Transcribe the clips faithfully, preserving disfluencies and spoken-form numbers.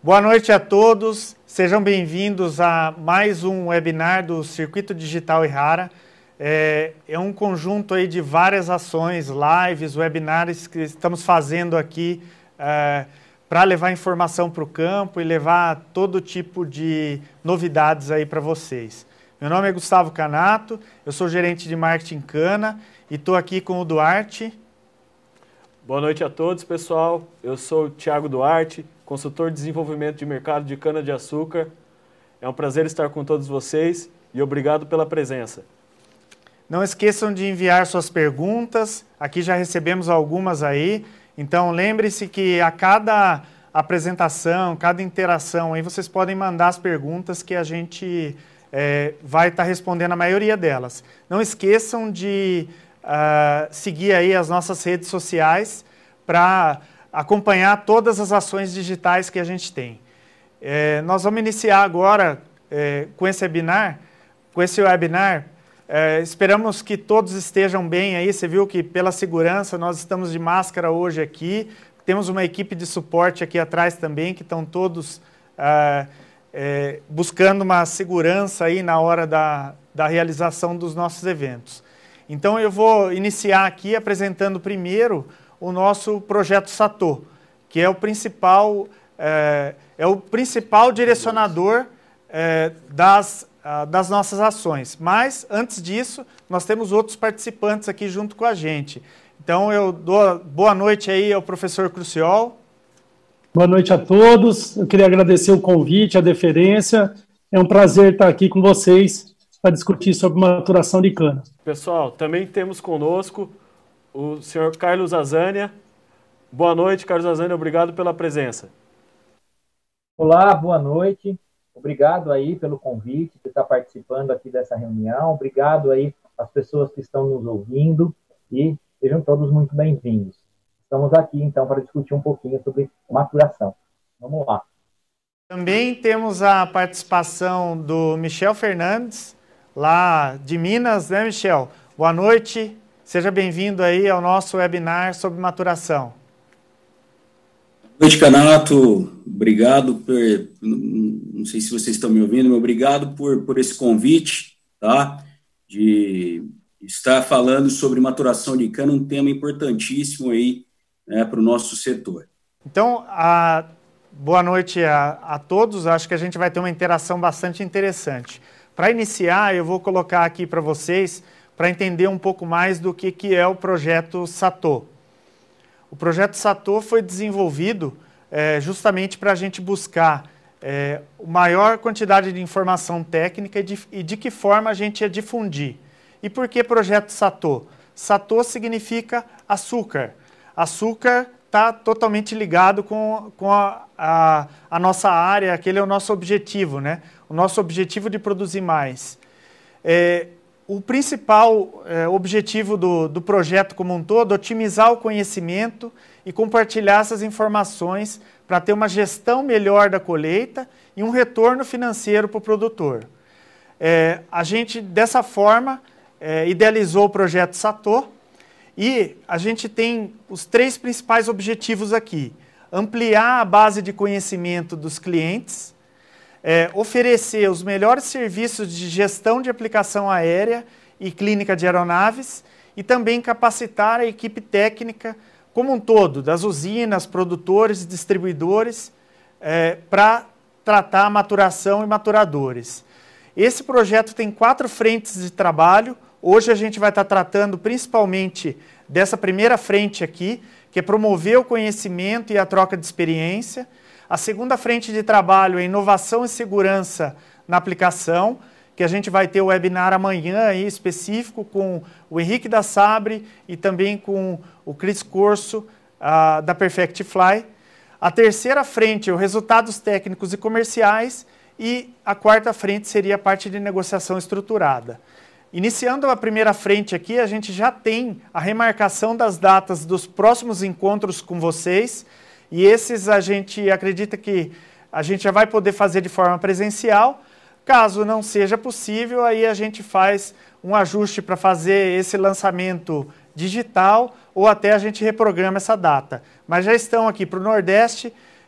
Boa noite a todos, sejam bem-vindos a mais um webinar do Circuito Digital Errara. É, é um conjunto aí de várias ações, lives, webinars que estamos fazendo aqui é, para levar informação para o campo e levar todo tipo de novidades aí para vocês. Meu nome é Gustavo Canato, eu sou gerente de marketing Cana e estou aqui com o Duarte. Boa noite a todos, pessoal. Eu sou o Thiago Duarte, consultor de desenvolvimento de mercado de cana-de-açúcar. É um prazer estar com todos vocês e obrigado pela presença. Não esqueçam de enviar suas perguntas, aqui já recebemos algumas aí, então lembre-se que a cada apresentação, cada interação, aí vocês podem mandar as perguntas que a gente é, vai estar respondendo a maioria delas. Não esqueçam de uh, seguir aí as nossas redes sociais para acompanhar todas as ações digitais que a gente tem. É, nós vamos iniciar agora é, com esse webinar, com esse webinar, é, esperamos que todos estejam bem aí, você viu que pela segurança nós estamos de máscara hoje aqui, temos uma equipe de suporte aqui atrás também, que estão todos é, é, buscando uma segurança aí na hora da, da realização dos nossos eventos. Então eu vou iniciar aqui apresentando primeiro o nosso projeto Satô, que é o principal, é, é o principal direcionador é, das, a, das nossas ações. Mas, antes disso, nós temos outros participantes aqui junto com a gente. Então, eu dou boa noite aí ao professor Cruciol. Boa noite a todos. Eu queria agradecer o convite, a deferência. É um prazer estar aqui com vocês para discutir sobre maturação de cana. Pessoal, também temos conosco o senhor Carlos Azania. Boa noite, Carlos Azania, obrigado pela presença. Olá, boa noite. Obrigado aí pelo convite, de estar participando aqui dessa reunião. Obrigado aí às pessoas que estão nos ouvindo e sejam todos muito bem-vindos. Estamos aqui, então, para discutir um pouquinho sobre maturação. Vamos lá. Também temos a participação do Michel Fernandes, lá de Minas, né, Michel? Boa noite. Seja bem-vindo aí ao nosso webinar sobre maturação. Boa noite, Canato. Obrigado por, não sei se vocês estão me ouvindo, mas obrigado por, por esse convite, tá? De estar falando sobre maturação de cana, um tema importantíssimo aí, né, para o nosso setor. Então, a, boa noite a, a todos. Acho que a gente vai ter uma interação bastante interessante. Para iniciar, eu vou colocar aqui para vocês para entender um pouco mais do que, que é o projeto Satô. O projeto Satô foi desenvolvido é, justamente para a gente buscar é, maior quantidade de informação técnica e de, e de que forma a gente ia difundir. E por que projeto Satô? Satô significa açúcar. Açúcar está totalmente ligado com, com a, a, a nossa área, aquele é o nosso objetivo, né? O nosso objetivo de produzir mais. É, O principal é, objetivo do, do projeto como um todo é otimizar o conhecimento e compartilhar essas informações para ter uma gestão melhor da colheita e um retorno financeiro para o produtor. É, a gente, dessa forma, é, idealizou o projeto Satô e a gente tem os três principais objetivos aqui. Ampliar a base de conhecimento dos clientes, É, oferecer os melhores serviços de gestão de aplicação aérea e clínica de aeronaves e também capacitar a equipe técnica como um todo, das usinas, produtores e distribuidores, é, para tratar a maturação e maturadores. Esse projeto tem quatro frentes de trabalho. Hoje a gente vai estar tratando principalmente dessa primeira frente aqui, que é promover o conhecimento e a troca de experiência. A segunda frente de trabalho é inovação e segurança na aplicação, que a gente vai ter o webinar amanhã aí, específico com o Henrique da Sabre e também com o Cris Corso, uh, da Perfect Fly. A terceira frente é os resultados técnicos e comerciais e a quarta frente seria a parte de negociação estruturada. Iniciando a primeira frente aqui, a gente já tem a remarcação das datas dos próximos encontros com vocês. E esses a gente acredita que a gente já vai poder fazer de forma presencial. Caso não seja possível, aí a gente faz um ajuste para fazer esse lançamento digital ou até a gente reprograma essa data. Mas já estão aqui para o Nordeste,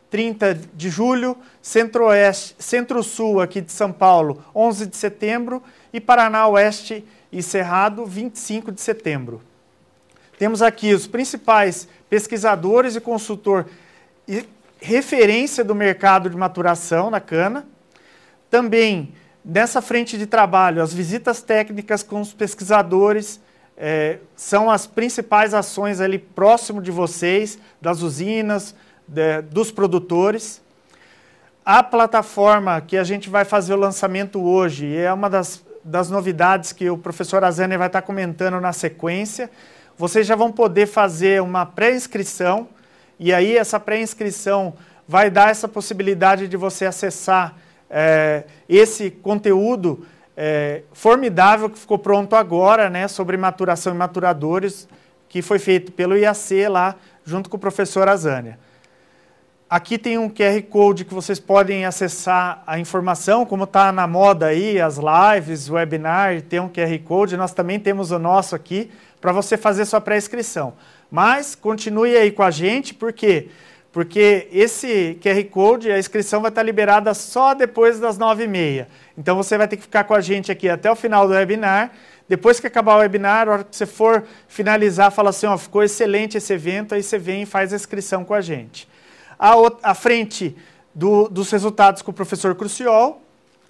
trinta de julho, Centro-Oeste, Centro-Sul aqui de São Paulo, onze de setembro, e Paraná Oeste e Cerrado, vinte e cinco de setembro. Temos aqui os principais pesquisadores e consultor e referência do mercado de maturação na cana. Também, nessa frente de trabalho, as visitas técnicas com os pesquisadores é, são as principais ações ali próximo de vocês, das usinas, de, dos produtores. A plataforma que a gente vai fazer o lançamento hoje é uma das, das novidades que o professor Azania vai estar comentando na sequência. Vocês já vão poder fazer uma pré-inscrição, e aí essa pré-inscrição vai dar essa possibilidade de você acessar é, esse conteúdo é, formidável que ficou pronto agora, né, sobre maturação e maturadores, que foi feito pelo I A C lá, junto com o professor Azania. Aqui tem um Q R Code que vocês podem acessar a informação, como está na moda aí, as lives, o webinar, tem um Q R Code, nós também temos o nosso aqui, para você fazer sua pré-inscrição. Mas continue aí com a gente, por quê? Porque esse Q R Code, a inscrição vai estar liberada só depois das nove e meia. Então você vai ter que ficar com a gente aqui até o final do webinar. Depois que acabar o webinar, a hora que você for finalizar, fala assim, ó, ficou excelente esse evento, aí você vem e faz a inscrição com a gente. A, outra, a frente do, dos resultados com o professor Cruciol.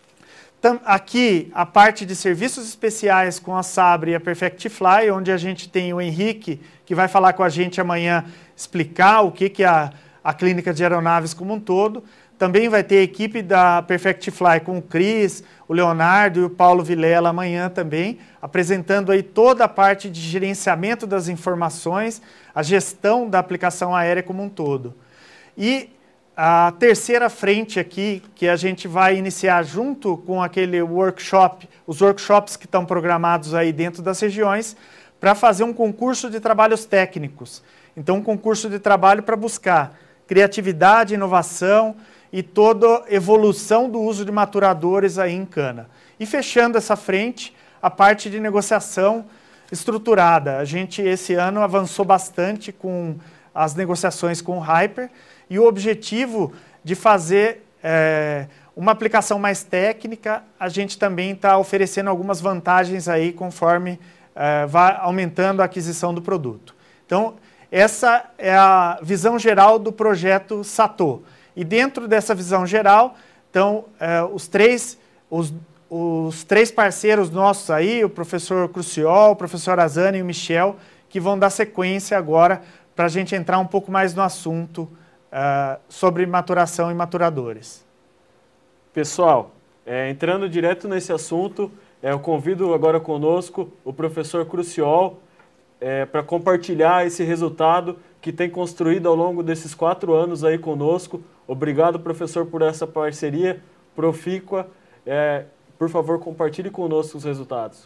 Aqui, a parte de serviços especiais com a Sabre e a Perfectifly, onde a gente tem o Henrique, que vai falar com a gente amanhã, explicar o que, que é a, a clínica de aeronaves como um todo. Também vai ter a equipe da Perfectifly com o Cris, o Leonardo e o Paulo Vilela amanhã também, apresentando aí toda a parte de gerenciamento das informações, a gestão da aplicação aérea como um todo. E a terceira frente aqui, que a gente vai iniciar junto com aquele workshop, os workshops que estão programados aí dentro das regiões, para fazer um concurso de trabalhos técnicos. Então, um concurso de trabalho para buscar criatividade, inovação e toda evolução do uso de maturadores aí em cana. E fechando essa frente, a parte de negociação estruturada. A gente, esse ano, avançou bastante com as negociações com o Hyper, e o objetivo de fazer é, uma aplicação mais técnica, a gente também está oferecendo algumas vantagens aí conforme é, vai aumentando a aquisição do produto. Então, essa é a visão geral do projeto SATO. E dentro dessa visão geral, então, é, os, três, os, os três parceiros nossos aí, o professor Cruciol, o professor Azania e o Michel, que vão dar sequência agora para a gente entrar um pouco mais no assunto Uh, sobre maturação e maturadores. Pessoal, é, entrando direto nesse assunto, é, eu convido agora conosco o professor Cruciol é, para compartilhar esse resultado que tem construído ao longo desses quatro anos aí conosco. Obrigado, professor, por essa parceria profícua. É, por favor, compartilhe conosco os resultados.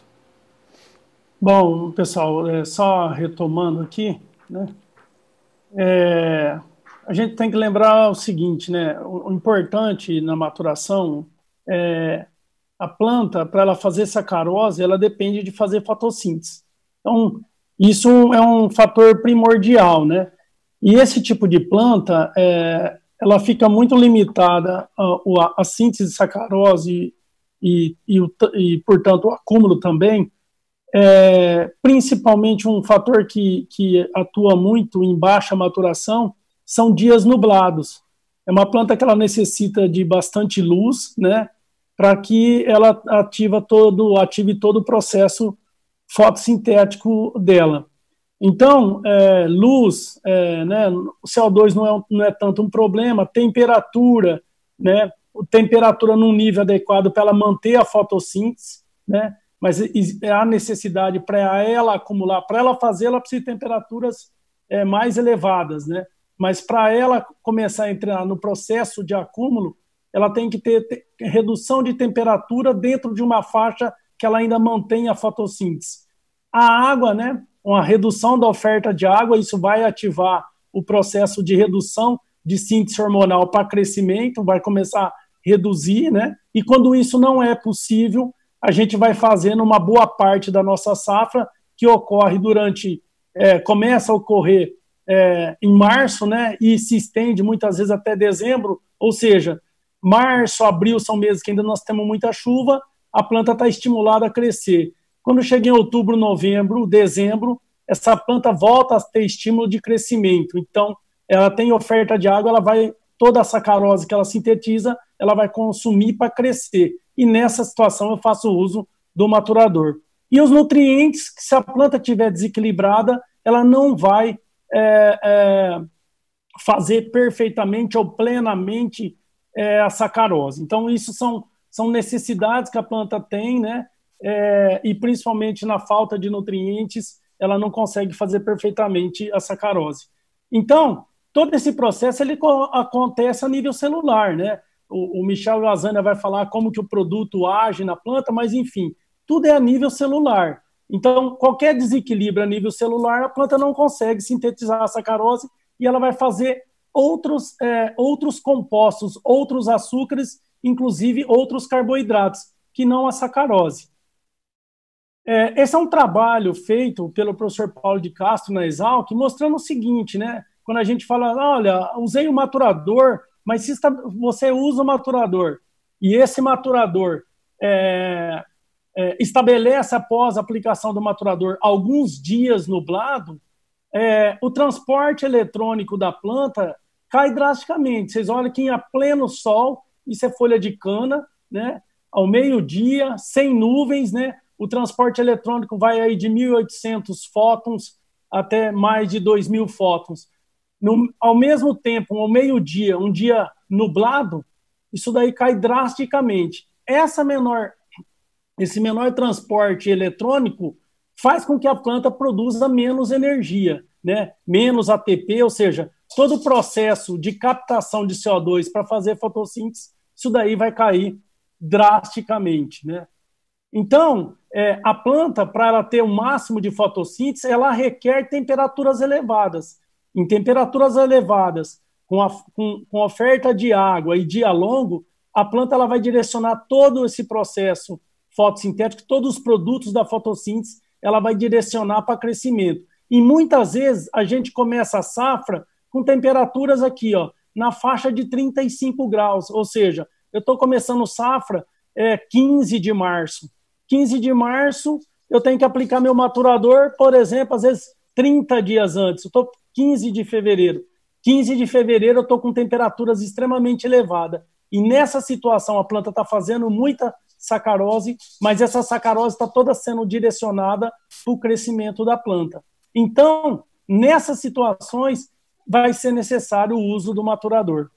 Bom, pessoal, é, só retomando aqui, né? É... A gente tem que lembrar o seguinte, né? O, o importante na maturação é a planta, para ela fazer sacarose, ela depende de fazer fotossíntese. Então, isso é um fator primordial, né? E esse tipo de planta, é, ela fica muito limitada a, a, a síntese de sacarose e, e, e, e, portanto, o acúmulo também. É, principalmente um fator que, que atua muito em baixa maturação são dias nublados. É uma planta que ela necessita de bastante luz, né, para que ela ativa todo, ative todo o processo fotossintético dela. Então, é, luz, é, né, o C O dois não é, não é tanto um problema, temperatura, né, temperatura num nível adequado para ela manter a fotossíntese, né, mas há necessidade para ela acumular, para ela fazer, ela precisa de temperaturas é, mais elevadas, né, mas para ela começar a entrar no processo de acúmulo, ela tem que ter, ter redução de temperatura dentro de uma faixa que ela ainda mantém a fotossíntese. A água, né, uma redução da oferta de água, isso vai ativar o processo de redução de síntese hormonal para crescimento, vai começar a reduzir, né, e quando isso não é possível, a gente vai fazendo uma boa parte da nossa safra, que ocorre durante, é, começa a ocorrer é, em março, né, e se estende muitas vezes até dezembro, ou seja, março, abril são meses que ainda nós temos muita chuva, a planta está estimulada a crescer. Quando chega em outubro, novembro, dezembro, essa planta volta a ter estímulo de crescimento. Então, ela tem oferta de água, ela vai, toda a sacarose que ela sintetiza, ela vai consumir para crescer. E nessa situação eu faço uso do maturador. E os nutrientes, que se a planta estiver desequilibrada, ela não vai é, é, fazer perfeitamente ou plenamente é, a sacarose. Então, isso são, são necessidades que a planta tem, né? É, e principalmente na falta de nutrientes, ela não consegue fazer perfeitamente a sacarose. Então, todo esse processo ele acontece a nível celular, né? O, o Michel Lasagna vai falar como que o produto age na planta, mas enfim, tudo é a nível celular. Então, qualquer desequilíbrio a nível celular, a planta não consegue sintetizar a sacarose e ela vai fazer outros, é, outros compostos, outros açúcares, inclusive outros carboidratos, que não a sacarose. É, esse é um trabalho feito pelo professor Paulo de Castro na Exalc, mostrando o seguinte, né? Quando a gente fala, olha, usei o maturador, mas se você usa o maturador e esse maturador é, é, estabelece após a aplicação do maturador alguns dias nublado, é, o transporte eletrônico da planta cai drasticamente. Vocês olham que a pleno sol, isso é folha de cana, né? Ao meio-dia, sem nuvens, né? O transporte eletrônico vai aí de mil e oitocentos fótons até mais de dois mil fótons. No, ao mesmo tempo, ao meio-dia, um dia nublado, isso daí cai drasticamente. Essa menor, esse menor transporte eletrônico faz com que a planta produza menos energia, né? Menos A T P, ou seja, todo o processo de captação de C O dois para fazer fotossíntese, isso daí vai cair drasticamente, né? Então, é, a planta, para ela ter o máximo de fotossíntese, ela requer temperaturas elevadas. Em temperaturas elevadas, com, a, com, com oferta de água e dia longo, a planta ela vai direcionar todo esse processo fotossintético, todos os produtos da fotossíntese, ela vai direcionar para crescimento. E muitas vezes a gente começa a safra com temperaturas aqui, ó, na faixa de trinta e cinco graus, ou seja, eu estou começando safra é, quinze de março. quinze de março, eu tenho que aplicar meu maturador, por exemplo, às vezes trinta dias antes. Eu estou quinze de fevereiro. quinze de fevereiro eu estou com temperaturas extremamente elevadas. E nessa situação a planta está fazendo muita sacarose, mas essa sacarose está toda sendo direcionada para o crescimento da planta. Então, nessas situações, vai ser necessário o uso do maturador.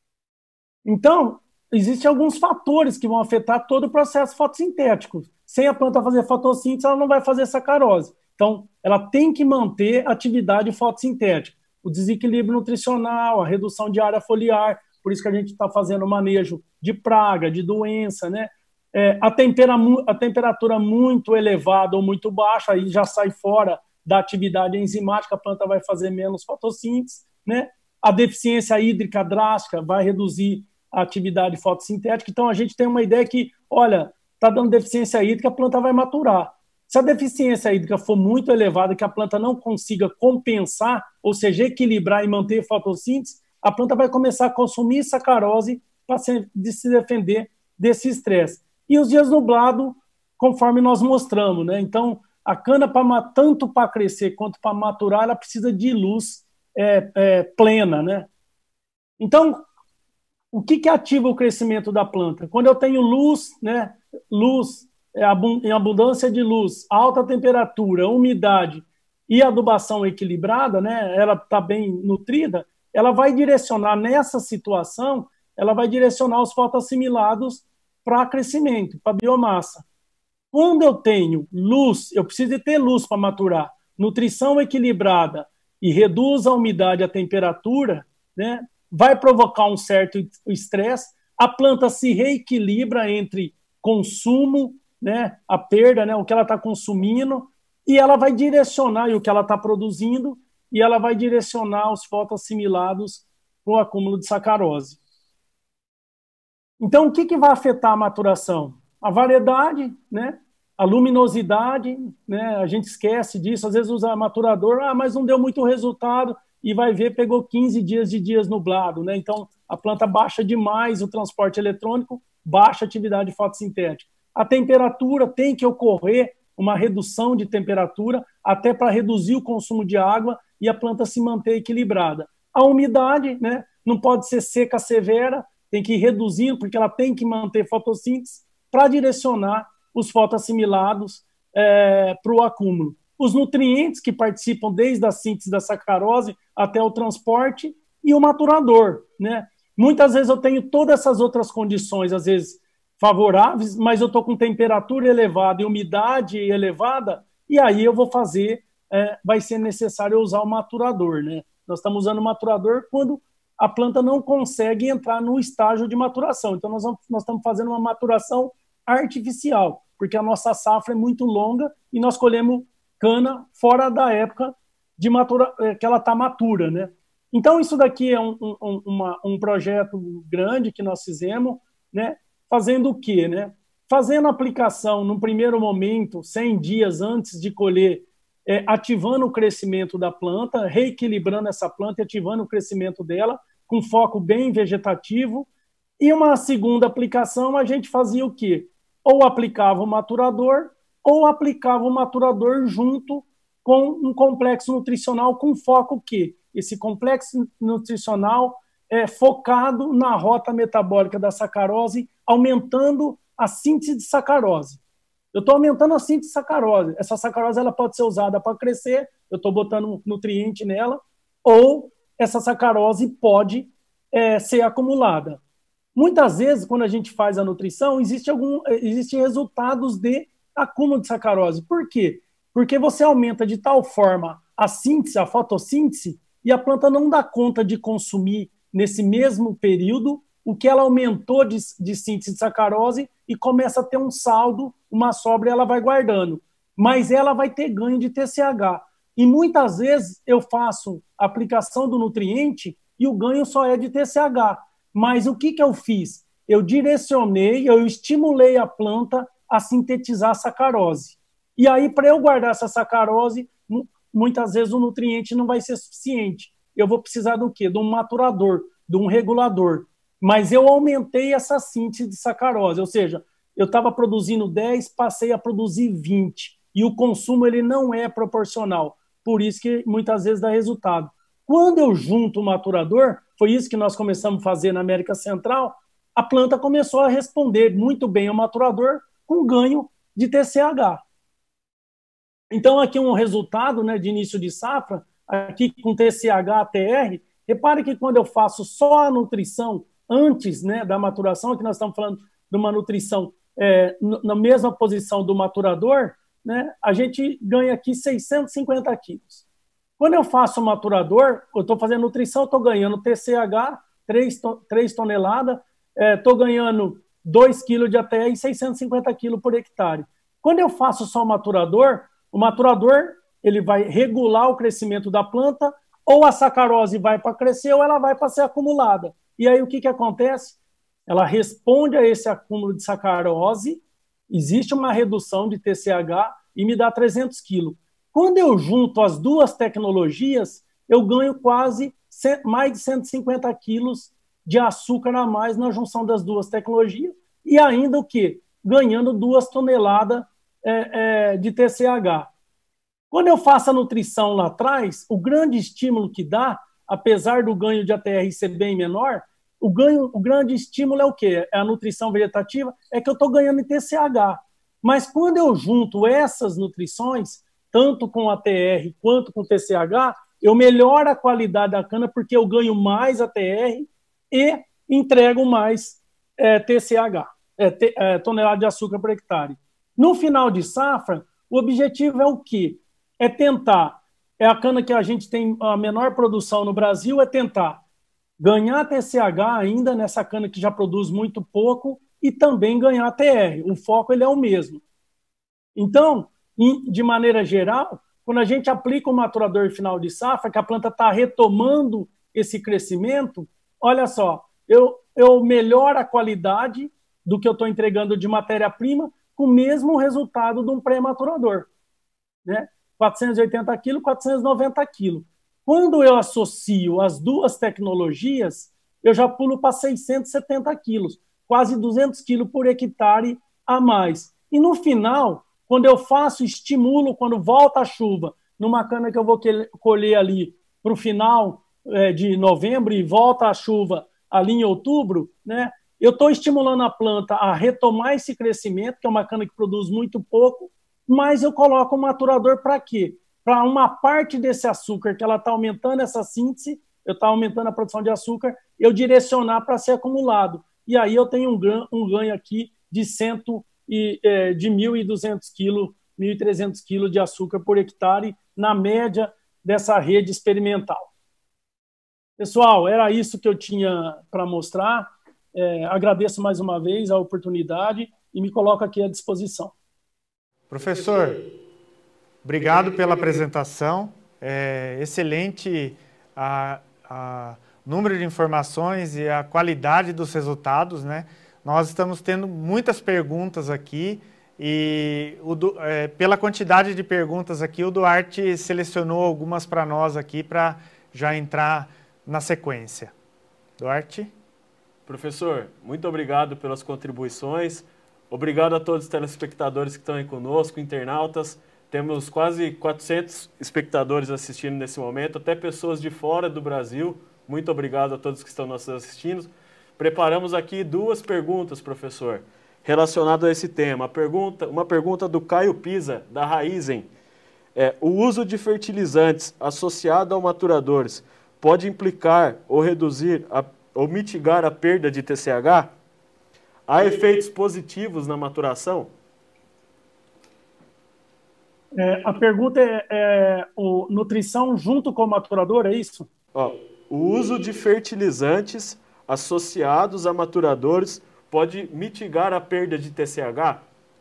Então, existem alguns fatores que vão afetar todo o processo fotossintético. Sem a planta fazer fotossíntese, ela não vai fazer sacarose. Então, ela tem que manter a atividade fotossintética. O desequilíbrio nutricional, a redução de área foliar, por isso que a gente está fazendo manejo de praga, de doença, né? É, a, tempera, a temperatura muito elevada ou muito baixa, aí já sai fora da atividade enzimática, a planta vai fazer menos fotossíntese, né? A deficiência hídrica drástica vai reduzir a atividade fotossintética. Então, a gente tem uma ideia que, olha, está dando deficiência hídrica, a planta vai maturar. Se a deficiência hídrica for muito elevada, que a planta não consiga compensar, ou seja, equilibrar e manter fotossíntese, a planta vai começar a consumir sacarose para se, de se defender desse estresse. E os dias nublados, conforme nós mostramos, né? Então, a cana, pra, tanto para crescer quanto para maturar, ela precisa de luz é, é, plena, né? Então, o que, que ativa o crescimento da planta? Quando eu tenho luz, né? Luz, em abundância de luz, alta temperatura, umidade e adubação equilibrada, né? Ela está bem nutrida, ela vai direcionar nessa situação, ela vai direcionar os fotoassimilados para crescimento, para biomassa. Quando eu tenho luz, eu preciso de ter luz para maturar, nutrição equilibrada e reduz a umidade e a temperatura, né? Vai provocar um certo estresse, a planta se reequilibra entre consumo, né, a perda, né, o que ela está consumindo, e ela vai direcionar e o que ela está produzindo, e ela vai direcionar os fotoassimilados para o acúmulo de sacarose. Então, o que, que vai afetar a maturação? A variedade, né, a luminosidade, né, a gente esquece disso, às vezes usa maturador, ah, mas não deu muito resultado, e vai ver, pegou quinze dias de dias nublado, né? Então, a planta baixa demais o transporte eletrônico, baixa a atividade fotossintética. A temperatura tem que ocorrer uma redução de temperatura até para reduzir o consumo de água e a planta se manter equilibrada. A umidade, né, não pode ser seca severa, tem que ir reduzindo, porque ela tem que manter fotossíntese para direcionar os fotoassimilados é, para o acúmulo. Os nutrientes que participam desde a síntese da sacarose até o transporte e o maturador, né? Muitas vezes eu tenho todas essas outras condições, às vezes favoráveis, mas eu estou com temperatura elevada e umidade elevada, e aí eu vou fazer, é, vai ser necessário usar o maturador, né? Nós estamos usando o maturador quando a planta não consegue entrar no estágio de maturação. Então, nós, vamos, nós estamos fazendo uma maturação artificial, porque a nossa safra é muito longa e nós colhemos cana fora da época de matura, que ela está matura, né? Então, isso daqui é um, um, uma, um projeto grande que nós fizemos, né? Fazendo o quê, né? Fazendo aplicação, no primeiro momento, cem dias antes de colher, é, ativando o crescimento da planta, reequilibrando essa planta e ativando o crescimento dela, com foco bem vegetativo. E uma segunda aplicação, a gente fazia o quê? Ou aplicava o maturador, ou aplicava o maturador junto com um complexo nutricional com foco o quê? Esse complexo nutricional é focado na rota metabólica da sacarose, aumentando a síntese de sacarose. Eu estou aumentando a síntese de sacarose. Essa sacarose ela pode ser usada para crescer, eu estou botando nutriente nela, ou essa sacarose pode é, ser acumulada. Muitas vezes, quando a gente faz a nutrição, existe algum, existem resultados de acúmulo de sacarose. Por quê? Porque você aumenta de tal forma a síntese, a fotossíntese, e a planta não dá conta de consumir nesse mesmo período o que ela aumentou de, de síntese de sacarose e começa a ter um saldo, uma sobra, e ela vai guardando. Mas ela vai ter ganho de T C H. E muitas vezes eu faço aplicação do nutriente e o ganho só é de T C H. Mas o que, que eu fiz? Eu direcionei, eu estimulei a planta a sintetizar sacarose. E aí, para eu guardar essa sacarose, muitas vezes o nutriente não vai ser suficiente. Eu vou precisar do quê? De um maturador, de um regulador. Mas eu aumentei essa síntese de sacarose, ou seja, eu estava produzindo dez, passei a produzir vinte. E o consumo ele não é proporcional. Por isso que muitas vezes dá resultado. Quando eu junto o maturador, foi isso que nós começamos a fazer na América Central, a planta começou a responder muito bem ao maturador com ganho de T C H. Então, aqui um resultado, né, de início de safra, aqui com T C H, T R, repare que quando eu faço só a nutrição antes, né, da maturação, aqui nós estamos falando de uma nutrição é, na mesma posição do maturador, né, a gente ganha aqui seiscentos e cinquenta quilos. Quando eu faço o maturador, eu estou fazendo nutrição, estou ganhando T C H, três toneladas, estou é, ganhando dois quilos de A T R e seiscentos e cinquenta quilos por hectare. Quando eu faço só o maturador, o maturador ele vai regular o crescimento da planta, ou a sacarose vai para crescer ou ela vai para ser acumulada. E aí o que, que acontece? Ela responde a esse acúmulo de sacarose, existe uma redução de T C H e me dá trezentos quilos. Quando eu junto as duas tecnologias, eu ganho quase mais de cento e cinquenta quilos de açúcar a mais na junção das duas tecnologias e ainda o quê? Ganhando duas toneladas é, é, de T C H. Quando eu faço a nutrição lá atrás, o grande estímulo que dá, apesar do ganho de A T R ser bem menor, o, ganho, o grande estímulo é o quê? É a nutrição vegetativa, é que eu estou ganhando em T C H. Mas quando eu junto essas nutrições, tanto com A T R quanto com T C H, eu melhoro a qualidade da cana porque eu ganho mais A T R e entrego mais é, T C H, é, t, é, tonelada de açúcar por hectare. No final de safra, o objetivo é o quê? É tentar, é a cana que a gente tem a menor produção no Brasil, é tentar ganhar T C H ainda nessa cana que já produz muito pouco e também ganhar T R. O foco ele é o mesmo. Então, de maneira geral, quando a gente aplica o maturador final de safra, que a planta está retomando esse crescimento, olha só, eu, eu melhoro a qualidade do que eu estou entregando de matéria-prima com o mesmo resultado de um pré-maturador, né? quatrocentos e oitenta quilos, quatrocentos e noventa quilos. Quando eu associo as duas tecnologias, eu já pulo para seiscentos e setenta quilos, quase duzentos quilos por hectare a mais. E no final, quando eu faço, estimulo, quando volta a chuva, numa cana que eu vou colher ali para o final é, de novembro e volta a chuva ali em outubro, né, eu estou estimulando a planta a retomar esse crescimento, que é uma cana que produz muito pouco, mas eu coloco um maturador para quê? Para uma parte desse açúcar que ela está aumentando essa síntese, eu estou aumentando a produção de açúcar, eu direcionar para ser acumulado. E aí eu tenho um ganho, um ganho aqui de, cento e, é, de mil e duzentos quilos, mil e trezentos quilos de açúcar por hectare, na média dessa rede experimental. Pessoal, era isso que eu tinha para mostrar. É, agradeço mais uma vez a oportunidade e me coloco aqui à disposição. Professor, obrigado pela apresentação. É excelente a, a número de informações e a qualidade dos resultados, né? Nós estamos tendo muitas perguntas aqui e o, é, pela quantidade de perguntas aqui, o Duarte selecionou algumas para nós aqui para já entrar na sequência. Duarte? Professor, muito obrigado pelas contribuições. Obrigado a todos os telespectadores que estão aí conosco, internautas. Temos quase quatrocentos espectadores assistindo nesse momento, até pessoas de fora do Brasil. Muito obrigado a todos que estão nos assistindo. Preparamos aqui duas perguntas, professor, relacionadas a esse tema. A pergunta, uma pergunta do Caio Pisa, da Raizen. É, o uso de fertilizantes associado a maturadores pode implicar ou reduzir a, ou mitigar a perda de T C H? Há efeitos positivos na maturação? É, a pergunta é, é o, nutrição junto com o maturador, é isso? Ó, o uso de fertilizantes associados a maturadores pode mitigar a perda de T C H?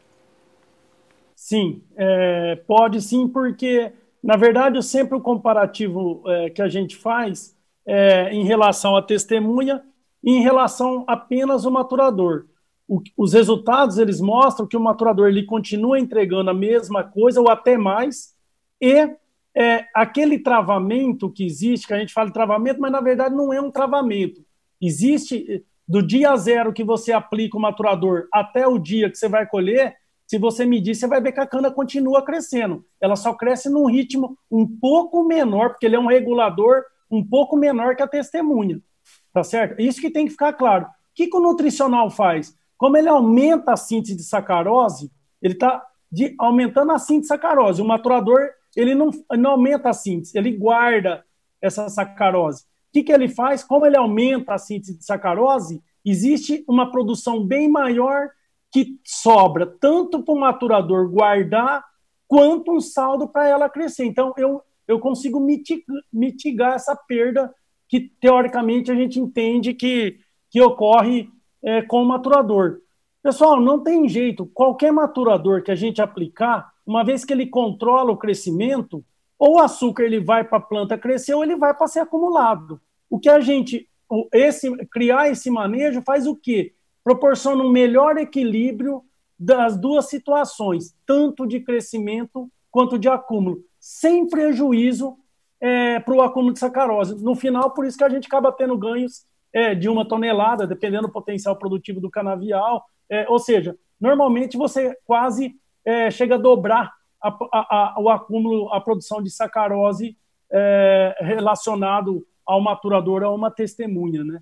Sim, é, pode sim, porque, na verdade, sempre o comparativo é, que a gente faz é em relação à testemunha e em relação apenas ao maturador. O, os resultados, eles mostram que o maturador ele continua entregando a mesma coisa ou até mais, e é, aquele travamento que existe, que a gente fala de travamento, mas na verdade não é um travamento. Existe, do dia zero que você aplica o maturador até o dia que você vai colher, se você medir, você vai ver que a cana continua crescendo. Ela só cresce num ritmo um pouco menor, porque ele é um regulador um pouco menor que a testemunha. Tá certo? Isso que tem que ficar claro. O que, que o nutricional faz? Como ele aumenta a síntese de sacarose, ele está aumentando a síntese de sacarose. O maturador ele não, não aumenta a síntese, ele guarda essa sacarose. O que, que ele faz? Como ele aumenta a síntese de sacarose, existe uma produção bem maior que sobra tanto para o maturador guardar, quanto um saldo para ela crescer. Então, eu, eu consigo mitigar, mitigar essa perda que, teoricamente, a gente entende que, que ocorre é, com o maturador. Pessoal, não tem jeito. Qualquer maturador que a gente aplicar, uma vez que ele controla o crescimento, ou o açúcar ele vai para a planta crescer, ou ele vai para ser acumulado. O que a gente... Esse, criar esse manejo faz o quê? Proporciona um melhor equilíbrio das duas situações, tanto de crescimento quanto de acúmulo, sem prejuízo é, para o acúmulo de sacarose. No final, por isso que a gente acaba tendo ganhos é, de uma tonelada, dependendo do potencial produtivo do canavial. É, ou seja, normalmente você quase é, chega a dobrar a, a, a, o acúmulo, a produção de sacarose é, relacionado ao maturador, a uma testemunha, né?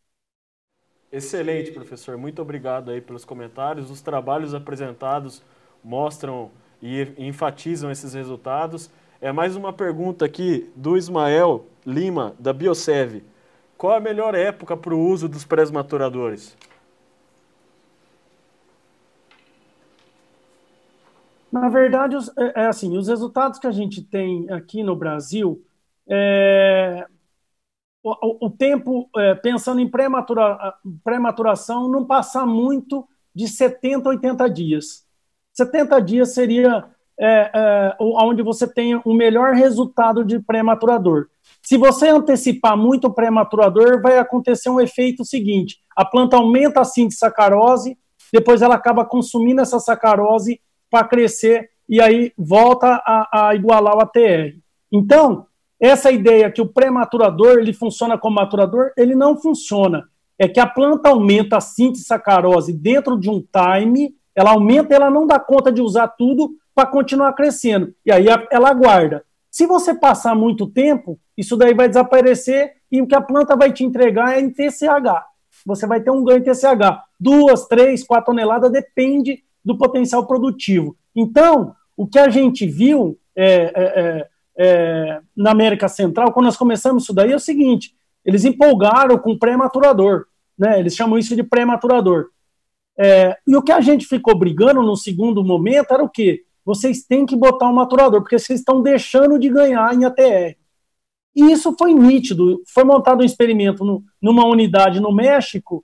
Excelente, professor. Muito obrigado aí pelos comentários. Os trabalhos apresentados mostram e enfatizam esses resultados. É mais uma pergunta aqui do Ismael Lima, da Biosev. Qual a melhor época para o uso dos pré-maturadores? Na verdade, é assim, os resultados que a gente tem aqui no Brasil, é, o, o tempo, é, pensando em pré-matura, pré-maturação, não passa muito de setenta, oitenta dias. setenta dias seria é, é, onde você tem o melhor resultado de pré-maturador. Se você antecipar muito o pré-maturador, vai acontecer um efeito seguinte: a planta aumenta a síntese de sacarose, depois ela acaba consumindo essa sacarose para crescer e aí volta a, a igualar o A T R. Então, essa ideia que o pré-maturador ele funciona como maturador, ele não funciona. É que a planta aumenta a síntese sacarose dentro de um time, ela aumenta, ela não dá conta de usar tudo para continuar crescendo. E aí ela aguarda. Se você passar muito tempo, isso daí vai desaparecer e o que a planta vai te entregar é em T C H. Você vai ter um ganho em T C H. Duas, três, quatro toneladas, depende do potencial produtivo. Então, o que a gente viu é, é, é, na América Central, quando nós começamos isso daí, é o seguinte, eles empolgaram com pré-maturador, né? Eles chamam isso de pré-maturador. É, e o que a gente ficou brigando no segundo momento era o quê? Vocês têm que botar um maturador, porque vocês estão deixando de ganhar em A T R. E isso foi nítido. Foi montado um experimento no, numa unidade no México,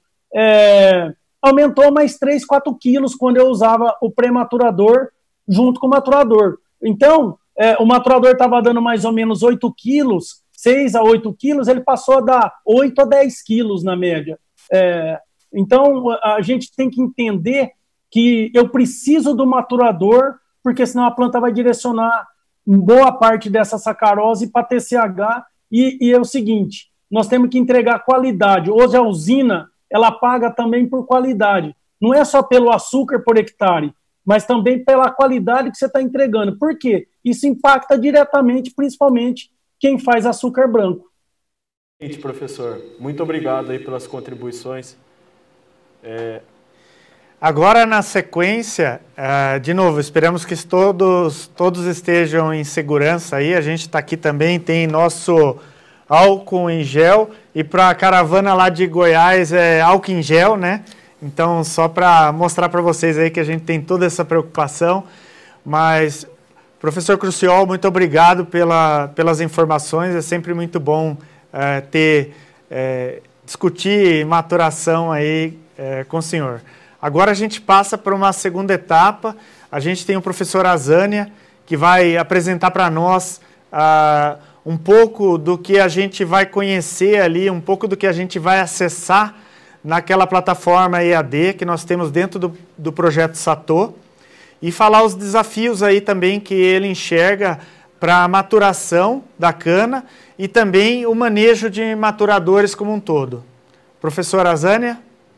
é, aumentou mais três, quatro quilos quando eu usava o pré-maturador junto com o maturador. Então, é, o maturador estava dando mais ou menos oito quilos, seis a oito quilos, ele passou a dar oito a dez quilos na média. É, então, a gente tem que entender que eu preciso do maturador, porque senão a planta vai direcionar boa parte dessa sacarose para T C H, e, e é o seguinte, nós temos que entregar qualidade. Hoje a usina, ela paga também por qualidade, não é só pelo açúcar por hectare, mas também pela qualidade que você está entregando. Por quê? Isso impacta diretamente, principalmente, quem faz açúcar branco. Gente, professor, muito obrigado aí pelas contribuições. É... Agora, na sequência, uh, de novo, esperamos que todos, todos estejam em segurança aí. A gente está aqui também, tem nosso álcool em gel. E para a caravana lá de Goiás é álcool em gel, né? Então, só para mostrar para vocês aí que a gente tem toda essa preocupação. Mas, professor Cruciol, muito obrigado pela, pelas informações. É sempre muito bom uh, ter, uh, discutir maturação aí uh, com o senhor. Agora a gente passa para uma segunda etapa. A gente tem o professor Azânia, que vai apresentar para nós uh, um pouco do que a gente vai conhecer ali, um pouco do que a gente vai acessar naquela plataforma E A D que nós temos dentro do, do projeto Satô, e falar os desafios aí também que ele enxerga para a maturação da cana e também o manejo de maturadores como um todo. Professor Azânia?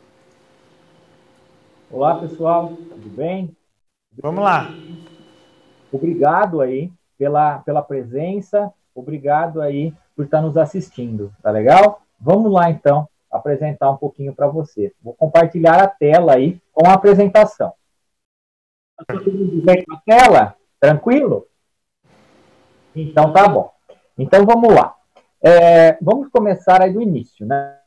Olá, pessoal, tudo bem? Vamos lá. Obrigado aí pela, pela presença, obrigado aí por estar nos assistindo, tá legal? Vamos lá, então, apresentar um pouquinho para você. Vou compartilhar a tela aí com a apresentação. Tá todo mundo bem com a tela? Tranquilo? Então, tá bom. Então, vamos lá. É, vamos começar aí do início, né?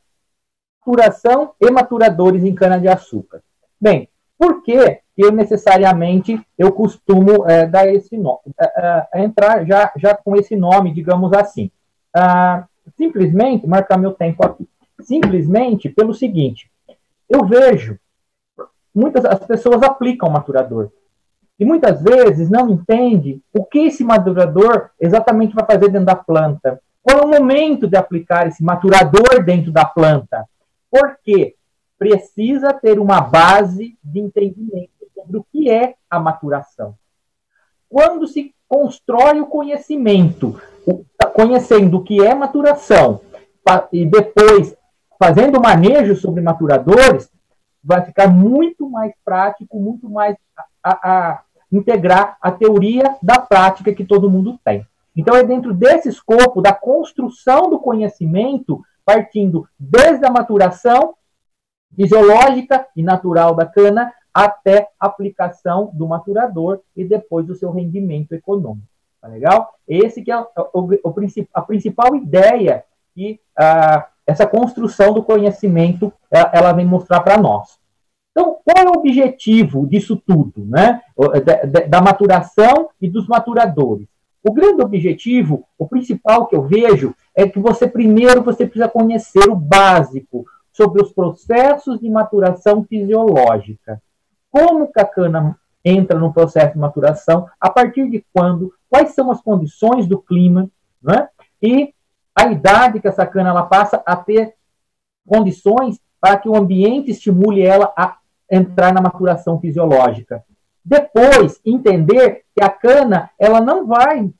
Maturação e maturadores em cana-de-açúcar. Bem, por que eu necessariamente eu costumo é, dar esse nome, é, é, entrar já, já com esse nome, digamos assim? Ah, simplesmente, marcar meu tempo aqui, simplesmente pelo seguinte, eu vejo, muitas as pessoas aplicam maturador, e muitas vezes não entendem o que esse maturador exatamente vai fazer dentro da planta. Qual é o momento de aplicar esse maturador dentro da planta? Por quê? Precisa ter uma base de entendimento sobre o que é a maturação. Quando se constrói o conhecimento, conhecendo o que é maturação, e depois fazendo manejo sobre maturadores, vai ficar muito mais prático, muito mais a, a, a integrar a teoria da prática que todo mundo tem. Então, é dentro desse escopo da construção do conhecimento, partindo desde a maturação fisiológica e natural da cana até a aplicação do maturador e depois do seu rendimento econômico. Tá legal? Esse que é o, o, o, a principal ideia que ah, essa construção do conhecimento ela, ela vem mostrar para nós. Então, qual é o objetivo disso tudo, né? Da, da, da maturação e dos maturadores? O grande objetivo, o principal que eu vejo, é que você primeiro você precisa conhecer o básico sobre os processos de maturação fisiológica. Como que a cana entra no processo de maturação, a partir de quando, quais são as condições do clima, né? E a idade que essa cana ela passa a ter condições para que o ambiente estimule ela a entrar na maturação fisiológica. Depois, entender que a cana ela não vai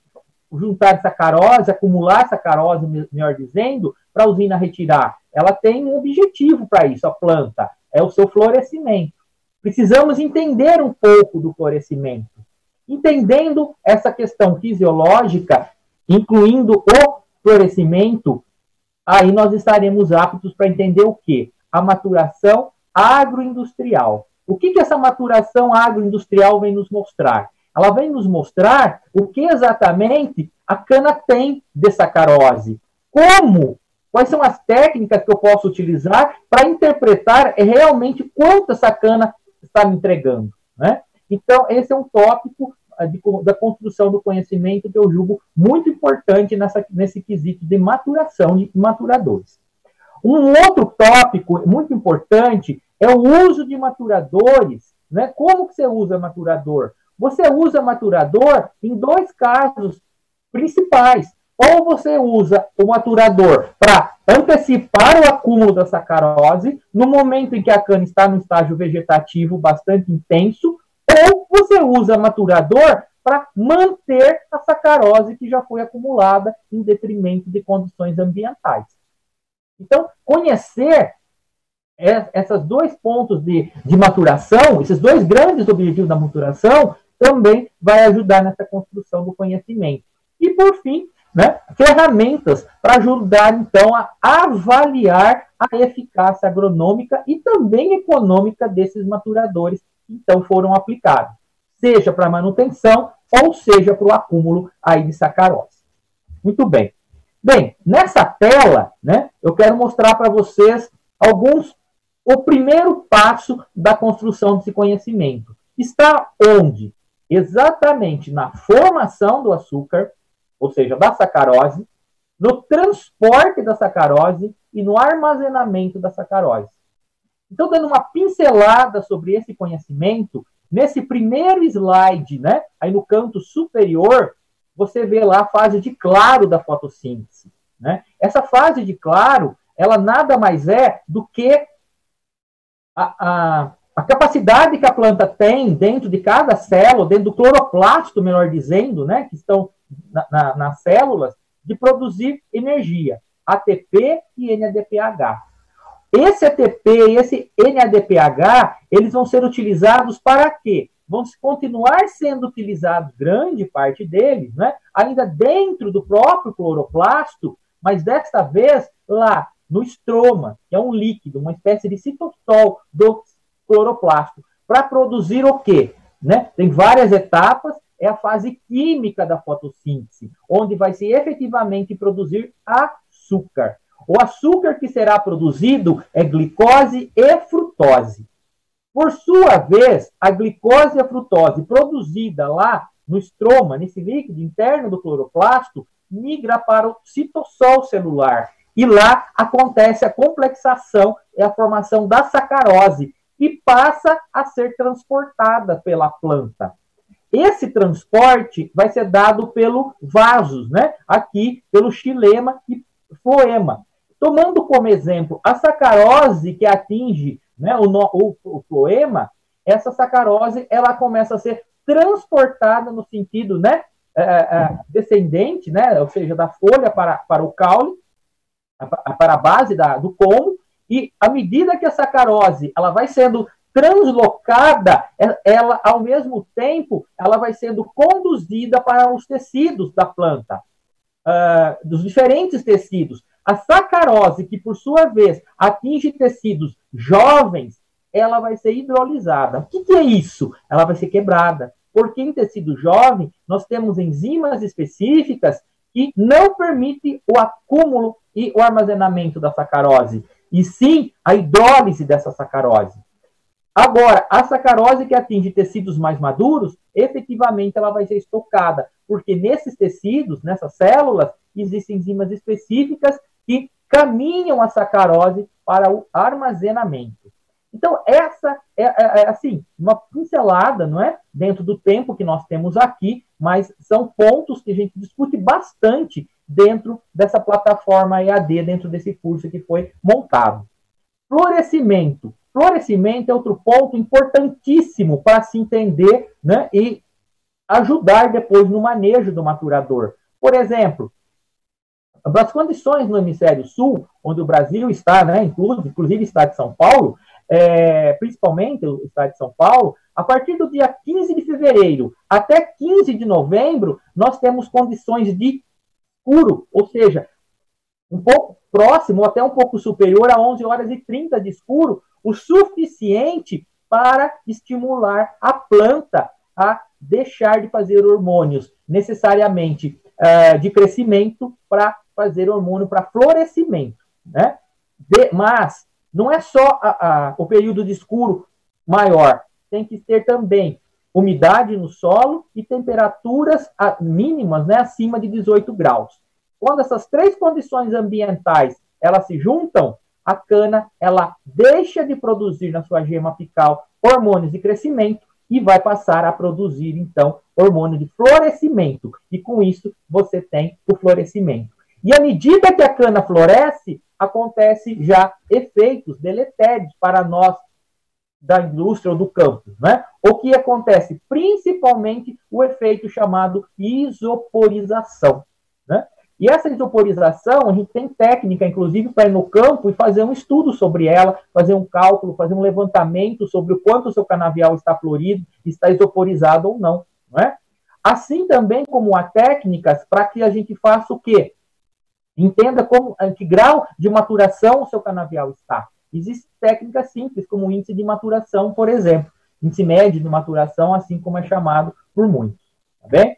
juntar sacarose, acumular sacarose, melhor dizendo, para a usina retirar? Ela tem um objetivo para isso, a planta, é o seu florescimento. Precisamos entender um pouco do florescimento. Entendendo essa questão fisiológica, incluindo o florescimento, aí nós estaremos aptos para entender o quê? A maturação agroindustrial. O que, que essa maturação agroindustrial vem nos mostrar? Ela vem nos mostrar o que exatamente a cana tem de sacarose. Como? Quais são as técnicas que eu posso utilizar para interpretar realmente quanto essa cana está me entregando, né? Então, esse é um tópico de, da construção do conhecimento que eu julgo muito importante nessa, nesse quesito de maturação de maturadores. Um outro tópico muito importante é o uso de maturadores, né? Como que você usa maturador? Você usa maturador em dois casos principais. Ou você usa o maturador para antecipar o acúmulo da sacarose no momento em que a cana está no estágio vegetativo bastante intenso, ou você usa maturador para manter a sacarose que já foi acumulada em detrimento de condições ambientais. Então, conhecer esses dois pontos de, de maturação, esses dois grandes objetivos da maturação, também vai ajudar nessa construção do conhecimento. E, por fim, né, ferramentas para ajudar, então, a avaliar a eficácia agronômica e também econômica desses maturadores que, então, foram aplicados, seja para manutenção ou seja para o acúmulo aí de sacarose. Muito bem. Bem, nessa tela, né, eu quero mostrar para vocês alguns, o primeiro passo da construção desse conhecimento. Está onde? Exatamente na formação do açúcar, ou seja, da sacarose, no transporte da sacarose e no armazenamento da sacarose. Então, dando uma pincelada sobre esse conhecimento, nesse primeiro slide, né, aí no canto superior, você vê lá a fase de claro da fotossíntese, né? Essa fase de claro, ela nada mais é do que a, a, a capacidade que a planta tem dentro de cada célula, dentro do cloroplasto, melhor dizendo, né, que estão na, na, nas células, de produzir energia, A T P e N A D P H. Esse A T P e esse N A D P H, eles vão ser utilizados para quê? Vão continuar sendo utilizados, grande parte deles, né, ainda dentro do próprio cloroplasto, mas desta vez lá no estroma, que é um líquido, uma espécie de citosol do cloroplasto, para produzir o quê? Né? Tem várias etapas, é a fase química da fotossíntese, onde vai se efetivamente produzir açúcar. O açúcar que será produzido é glicose e frutose. Por sua vez, a glicose e a frutose produzida lá no estroma, nesse líquido interno do cloroplasto, migra para o citossol celular. E lá acontece a complexação e a formação da sacarose, e passa a ser transportada pela planta. Esse transporte vai ser dado pelo vasos, né? Aqui pelo xilema e floema. Tomando como exemplo a sacarose que atinge, né, o, o, o floema, essa sacarose ela começa a ser transportada no sentido, né, é, é, descendente, né, ou seja, da folha para, para o caule, para a base da, do colmo, e à medida que a sacarose ela vai sendo translocada, ela, ao mesmo tempo, ela vai sendo conduzida para os tecidos da planta, uh, dos diferentes tecidos. A sacarose, que por sua vez atinge tecidos jovens, ela vai ser hidrolisada. O que, que é isso? Ela vai ser quebrada. Porque em tecido jovem, nós temos enzimas específicas que não permitem o acúmulo e o armazenamento da sacarose, e sim a hidrólise dessa sacarose. Agora, a sacarose que atinge tecidos mais maduros, efetivamente ela vai ser estocada, porque nesses tecidos, nessas células, existem enzimas específicas que caminham a sacarose para o armazenamento. Então, essa é, é, é assim, uma pincelada, não é? Dentro do tempo que nós temos aqui, mas são pontos que a gente discute bastante dentro dessa plataforma E A D, dentro desse curso que foi montado. Florescimento. Florescimento é outro ponto importantíssimo para se entender, né, e ajudar depois no manejo do maturador. Por exemplo, as condições no hemisfério sul, onde o Brasil está, né, inclusive, inclusive o estado de São Paulo, é, principalmente o estado de São Paulo, a partir do dia quinze de fevereiro até quinze de novembro, nós temos condições de escuro, ou seja, um pouco próximo, ou até um pouco superior a onze horas e trinta de escuro, o suficiente para estimular a planta a deixar de fazer hormônios necessariamente uh, de crescimento para fazer hormônio para florescimento, né? De, mas não é só a, a, o período de escuro maior, tem que ter também umidade no solo e temperaturas mínimas, né, acima de dezoito graus. Quando essas três condições ambientais elas se juntam, a cana ela deixa de produzir na sua gema apical hormônios de crescimento e vai passar a produzir, então, hormônio de florescimento. E com isso, você tem o florescimento. E à medida que a cana floresce, acontece já efeitos deletérios para nós da indústria ou do campo, né? O que acontece? Principalmente o efeito chamado isoporização, né? E essa isoporização, a gente tem técnica, inclusive, para ir no campo e fazer um estudo sobre ela, fazer um cálculo, fazer um levantamento sobre o quanto o seu canavial está florido, está isoporizado ou não, não é? Assim também como há técnicas para que a gente faça o quê? Entenda como, em que grau de maturação o seu canavial está. Existem técnicas simples, como o índice de maturação, por exemplo. Índice médio de maturação, assim como é chamado por muitos. Tá bem?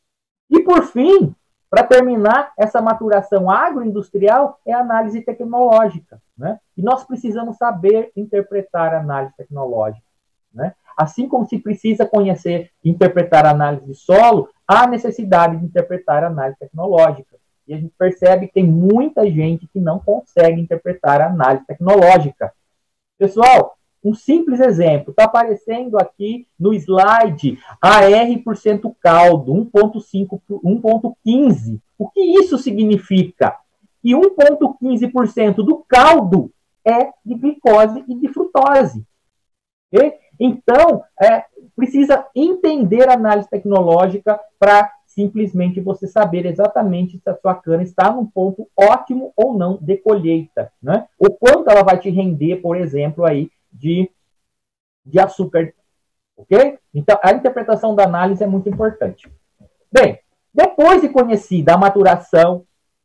E, por fim, para terminar, essa maturação agroindustrial é a análise tecnológica, né? E nós precisamos saber interpretar a análise tecnológica, né? Assim como se precisa conhecer e interpretar a análise de solo, há necessidade de interpretar a análise tecnológica. E a gente percebe que tem muita gente que não consegue interpretar a análise tecnológica. Pessoal, um simples exemplo, está aparecendo aqui no slide A R por cento caldo, um ponto cinco, um ponto quinze. O que isso significa? Que um ponto quinze por cento do caldo é de glicose e de frutose. Okay? Então, é, precisa entender a análise tecnológica para simplesmente você saber exatamente se a sua cana está num ponto ótimo ou não de colheita, né? O quanto ela vai te render, por exemplo, aí de, de açúcar, ok? Então, a interpretação da análise é muito importante. Bem, depois de conhecida a maturação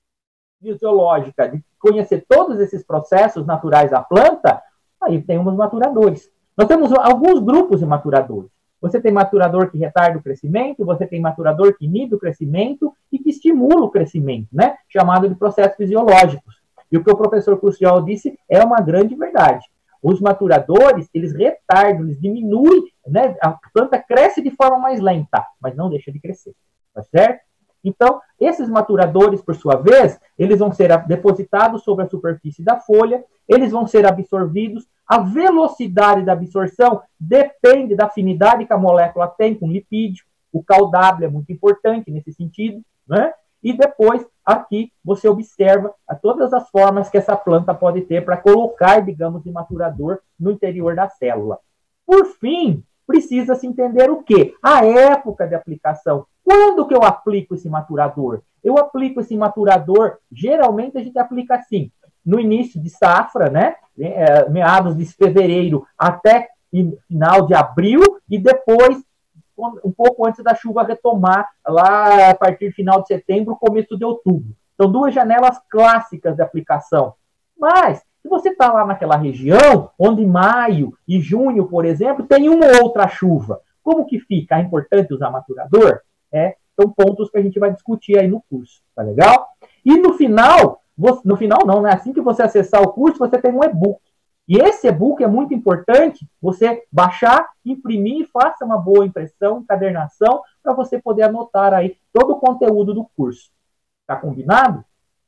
fisiológica, de conhecer todos esses processos naturais da planta, aí temos maturadores. Nós temos alguns grupos de maturadores. Você tem maturador que retarda o crescimento, você tem maturador que inibe o crescimento e que estimula o crescimento, né? Chamado de processos fisiológicos. E o que o professor Crucial disse é uma grande verdade. Os maturadores, eles retardam, eles diminuem, né? A planta cresce de forma mais lenta, mas não deixa de crescer, tá certo? Então, esses maturadores, por sua vez, eles vão ser depositados sobre a superfície da folha, eles vão ser absorvidos. A velocidade da absorção depende da afinidade que a molécula tem com o lipídio. O K W é muito importante nesse sentido, né? E depois, aqui, você observa todas as formas que essa planta pode ter para colocar, digamos, de maturador no interior da célula. Por fim, precisa-se entender o quê? A época de aplicação. Quando que eu aplico esse maturador? Eu aplico esse maturador, geralmente a gente aplica assim, no início de safra, né? É, meados de fevereiro até final de abril, e depois, um pouco antes da chuva retomar, lá a partir do final de setembro, começo de outubro. São duas janelas clássicas de aplicação. Mas, se você está lá naquela região, onde maio e junho, por exemplo, tem uma ou outra chuva, como que fica? É importante usar maturador? É, são pontos que a gente vai discutir aí no curso, tá legal? E no final, no final não, né? Assim que você acessar o curso, você tem um e-book. E esse e-book é muito importante você baixar, imprimir, faça uma boa impressão, encadernação, para você poder anotar aí todo o conteúdo do curso. Tá combinado?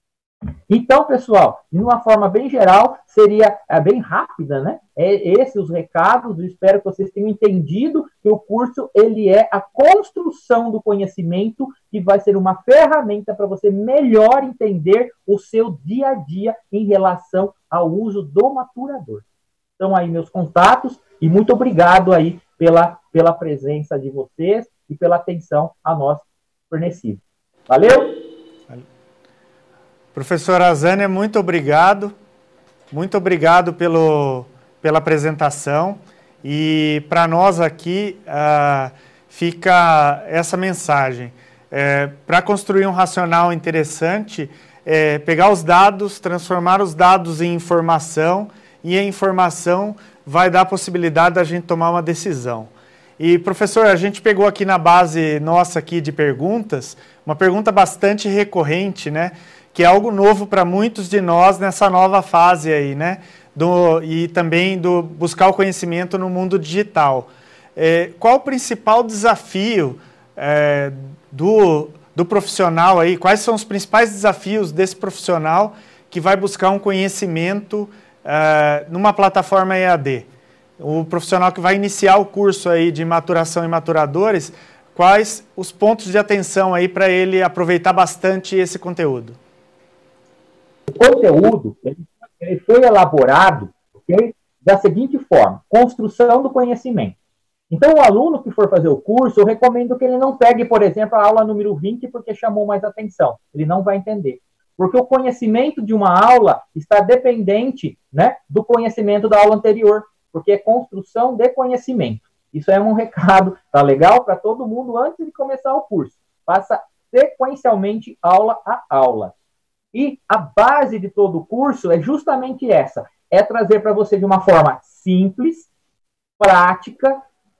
Então, pessoal, de uma forma bem geral, seria é, bem rápida, né? É, esses os recados, eu espero que vocês tenham entendido que o curso ele é a construção do conhecimento que vai ser uma ferramenta para você melhor entender o seu dia a dia em relação ao uso do maturador. Então, aí meus contatos e muito obrigado aí pela, pela presença de vocês e pela atenção a nós fornecida. Valeu? Professora Azânia, muito obrigado. Muito obrigado pelo, pela apresentação. E para nós aqui uh, fica essa mensagem. É, para construir um racional interessante, é, pegar os dados, transformar os dados em informação, e a informação vai dar a possibilidade da gente tomar uma decisão. E, professor, a gente pegou aqui na base nossa aqui de perguntas, uma pergunta bastante recorrente, né? Que é algo novo para muitos de nós nessa nova fase aí, né? Do, e também do buscar o conhecimento no mundo digital. É, qual o principal desafio é, do, do profissional aí? Quais são os principais desafios desse profissional que vai buscar um conhecimento é, numa plataforma E A D? O profissional que vai iniciar o curso aí de maturação e maturadores, quais os pontos de atenção aí para ele aproveitar bastante esse conteúdo? O conteúdo ele foi elaborado, okay, da seguinte forma: construção do conhecimento. Então, o aluno que for fazer o curso, eu recomendo que ele não pegue, por exemplo, a aula número vinte porque chamou mais atenção. Ele não vai entender. Porque o conhecimento de uma aula está dependente, né, do conhecimento da aula anterior, porque é construção de conhecimento. Isso é um recado, tá legal? Para todo mundo antes de começar o curso. Faça sequencialmente aula a aula. E a base de todo o curso é justamente essa. É trazer para você de uma forma simples, prática,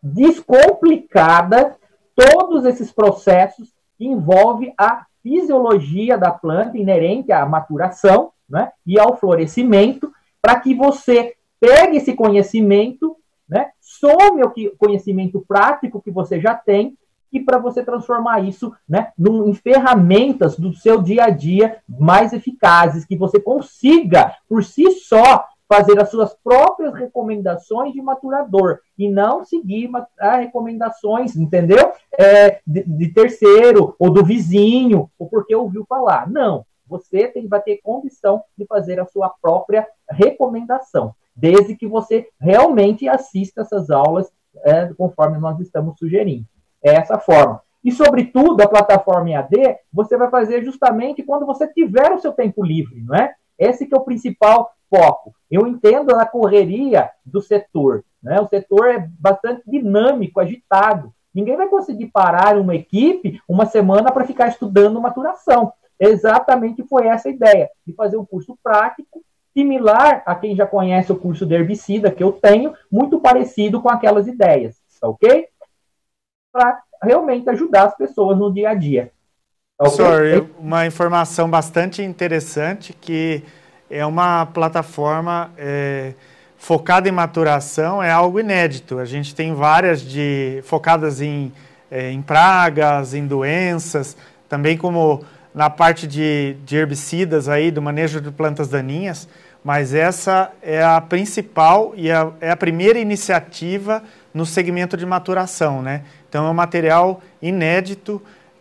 descomplicada, todos esses processos que envolvem a fisiologia da planta inerente à maturação, né, e ao florescimento, para que você pegue esse conhecimento, né, some o que, conhecimento prático que você já tem, e para você transformar isso, né, num, em ferramentas do seu dia a dia mais eficazes, que você consiga, por si só, fazer as suas próprias recomendações de maturador, e não seguir ah, recomendações, entendeu? É, de, de terceiro, ou do vizinho, ou porque ouviu falar. Não, você tem, vai ter condição de fazer a sua própria recomendação, desde que você realmente assista essas aulas é, conforme nós estamos sugerindo. É essa forma. E, sobretudo, a plataforma E A D, você vai fazer justamente quando você tiver o seu tempo livre, não é? Esse que é o principal foco. Eu entendo a correria do setor, né? O setor é bastante dinâmico, agitado. Ninguém vai conseguir parar uma equipe uma semana para ficar estudando maturação. Exatamente foi essa a ideia, de fazer um curso prático, similar a quem já conhece o curso de herbicida que eu tenho, muito parecido com aquelas ideias, tá ok? Para realmente ajudar as pessoas no dia a dia. Tá okay? Professor, uma informação bastante interessante, que é uma plataforma é, focada em maturação, é algo inédito. A gente tem várias de, focadas em, é, em pragas, em doenças, também como na parte de, de herbicidas, aí, do manejo de plantas daninhas, mas essa é a principal e a, é a primeira iniciativa no segmento de maturação, né? Então é um material inédito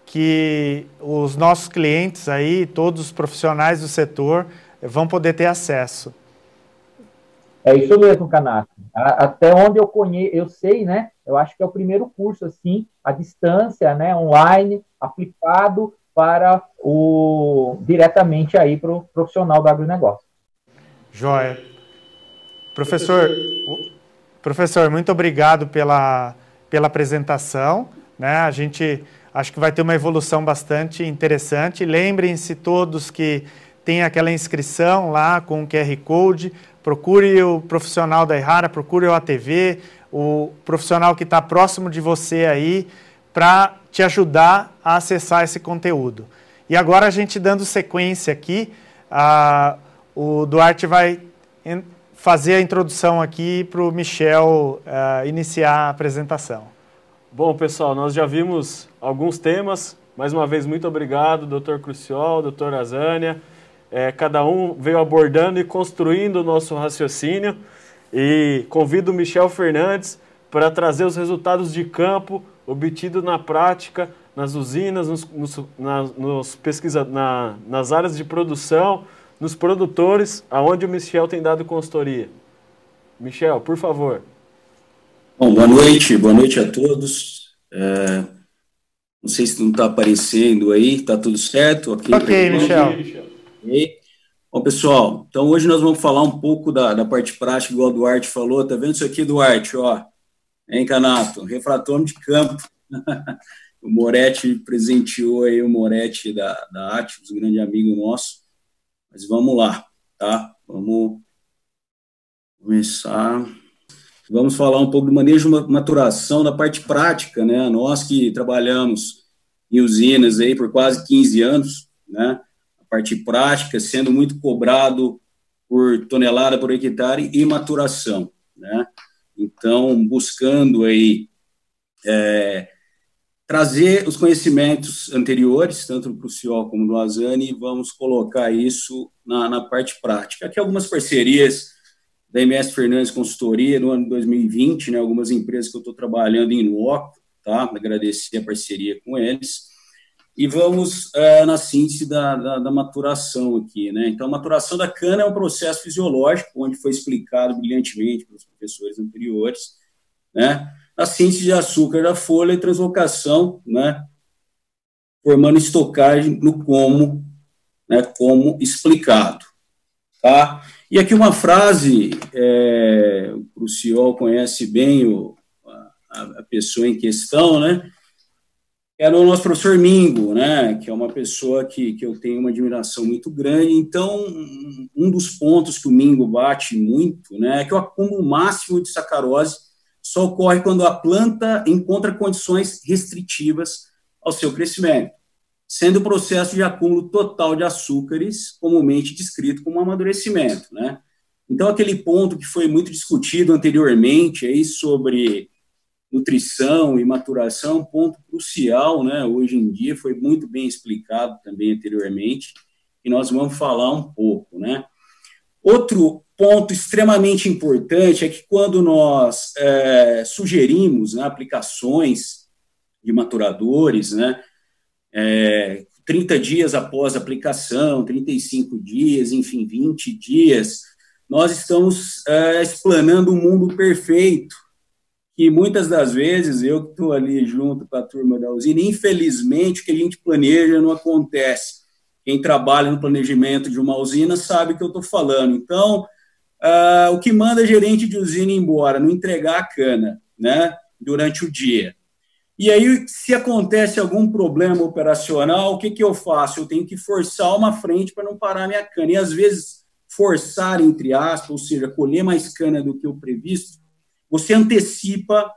que os nossos clientes aí, todos os profissionais do setor, vão poder ter acesso. É isso mesmo, Canato. Até onde eu conheço, eu sei, né? Eu acho que é o primeiro curso, assim, à distância, né? Online, aplicado para o diretamente aí para o profissional do agronegócio. Joia. Professor, professor, muito obrigado pela, pela apresentação, né? A gente acho que vai ter uma evolução bastante interessante. Lembrem-se todos que tem aquela inscrição lá com o Q R Code, procure o profissional da Errara, procure o A T V, o profissional que está próximo de você aí, para te ajudar a acessar esse conteúdo. E agora a gente dando sequência aqui, a, o Duarte vai fazer a introdução aqui para o Michel uh, iniciar a apresentação. Bom, pessoal, nós já vimos alguns temas. Mais uma vez, muito obrigado, doutor Cruciol, doutor Azânia. É, cada um veio abordando e construindo o nosso raciocínio. E convido o Michel Fernandes para trazer os resultados de campo obtidos na prática, nas usinas, nos, nos, na, nos pesquisa, na, nas áreas de produção, nos produtores, aonde o Michel tem dado consultoria. Michel, por favor. Bom, boa noite, boa noite a todos. É Não sei se não está aparecendo aí, está tudo certo? Ok, okay Michel. Ok. Bom, pessoal, então hoje nós vamos falar um pouco da, da parte prática, igual o Duarte falou. Tá vendo isso aqui, Duarte? Ó, hein, Canato? Refratômetro de campo. O Moretti presenteou aí o Moretti da, da Atlas, um grande amigo nosso. Mas vamos lá, tá? Vamos começar. Vamos falar um pouco do manejo de maturação da parte prática, né? Nós que trabalhamos em usinas aí por quase quinze anos, né? A parte prática sendo muito cobrado por tonelada por hectare e maturação, né? Então, buscando aí é, trazer os conhecimentos anteriores, tanto do Cruciol como do Azani, e vamos colocar isso na, na parte prática. Aqui algumas parcerias da M S Fernandes Consultoria no ano dois mil e vinte, né, algumas empresas que eu estou trabalhando em loco, tá? Agradecer a parceria com eles. E vamos é, na síntese da, da, da maturação aqui, né? Então, a maturação da cana é um processo fisiológico, onde foi explicado brilhantemente pelos professores anteriores, né? A síntese de açúcar da folha e translocação, né? Formando estocagem no como, né? Como explicado, tá? E aqui uma frase, é, o Cruciol conhece bem o, a, a pessoa em questão, né? Era o nosso professor Mingo, né? Que é uma pessoa que, que eu tenho uma admiração muito grande. Então, um dos pontos que o Mingo bate muito, né? É que o acúmulo máximo de sacarose só ocorre quando a planta encontra condições restritivas ao seu crescimento, sendo o processo de acúmulo total de açúcares comumente descrito como amadurecimento, né? Então, aquele ponto que foi muito discutido anteriormente aí sobre nutrição e maturação, um ponto crucial, né? Hoje em dia foi muito bem explicado também anteriormente, e nós vamos falar um pouco, né? Outro ponto extremamente importante é que quando nós é, sugerimos, né, aplicações de maturadores, né, É, trinta dias após a aplicação, trinta e cinco dias, enfim, vinte dias, nós estamos é, explanando um mundo perfeito, que muitas das vezes, eu que estou ali junto com a turma da usina, infelizmente o que a gente planeja não acontece. Quem trabalha no planejamento de uma usina sabe o que eu estou falando. Então, uh, o que manda a gerente de usina ir embora, não entregar a cana, né, durante o dia. E aí, se acontece algum problema operacional, o que, que eu faço? Eu tenho que forçar uma frente para não parar minha cana. E, às vezes, forçar, entre aspas, ou seja, colher mais cana do que o previsto, você antecipa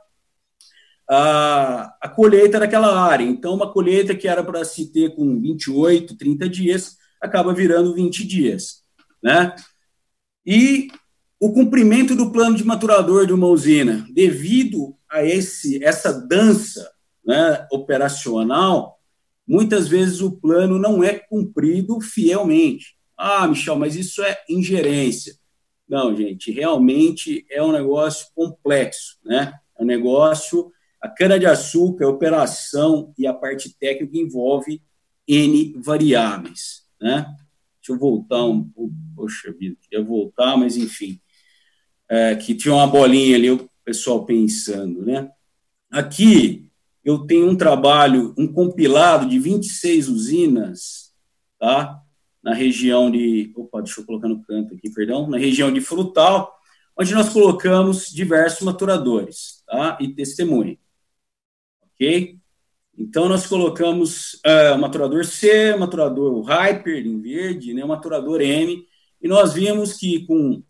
a, a colheita daquela área. Então, uma colheita que era para se ter com vinte e oito, trinta dias, acaba virando vinte dias, né? E o cumprimento do plano de maturador de uma usina, devido a esse, essa dança, né, operacional, muitas vezes o plano não é cumprido fielmente. Ah, Michel, mas isso é ingerência. Não, gente, realmente é um negócio complexo, né? É um negócio, a cana-de-açúcar, a operação e a parte técnica envolve N variáveis, né? Deixa eu voltar um pouco, poxa vida, queria voltar, mas enfim. É, que tinha uma bolinha ali, o pessoal pensando, né? Aqui eu tenho um trabalho, um compilado de vinte e seis usinas, tá? Na região de, opa, deixa eu colocar no canto aqui, perdão, na região de Frutal, onde nós colocamos diversos maturadores, tá? E testemunha, ok? Então, nós colocamos uh, o maturador C, o maturador Hyper, em verde, né? O maturador M, e nós vimos que com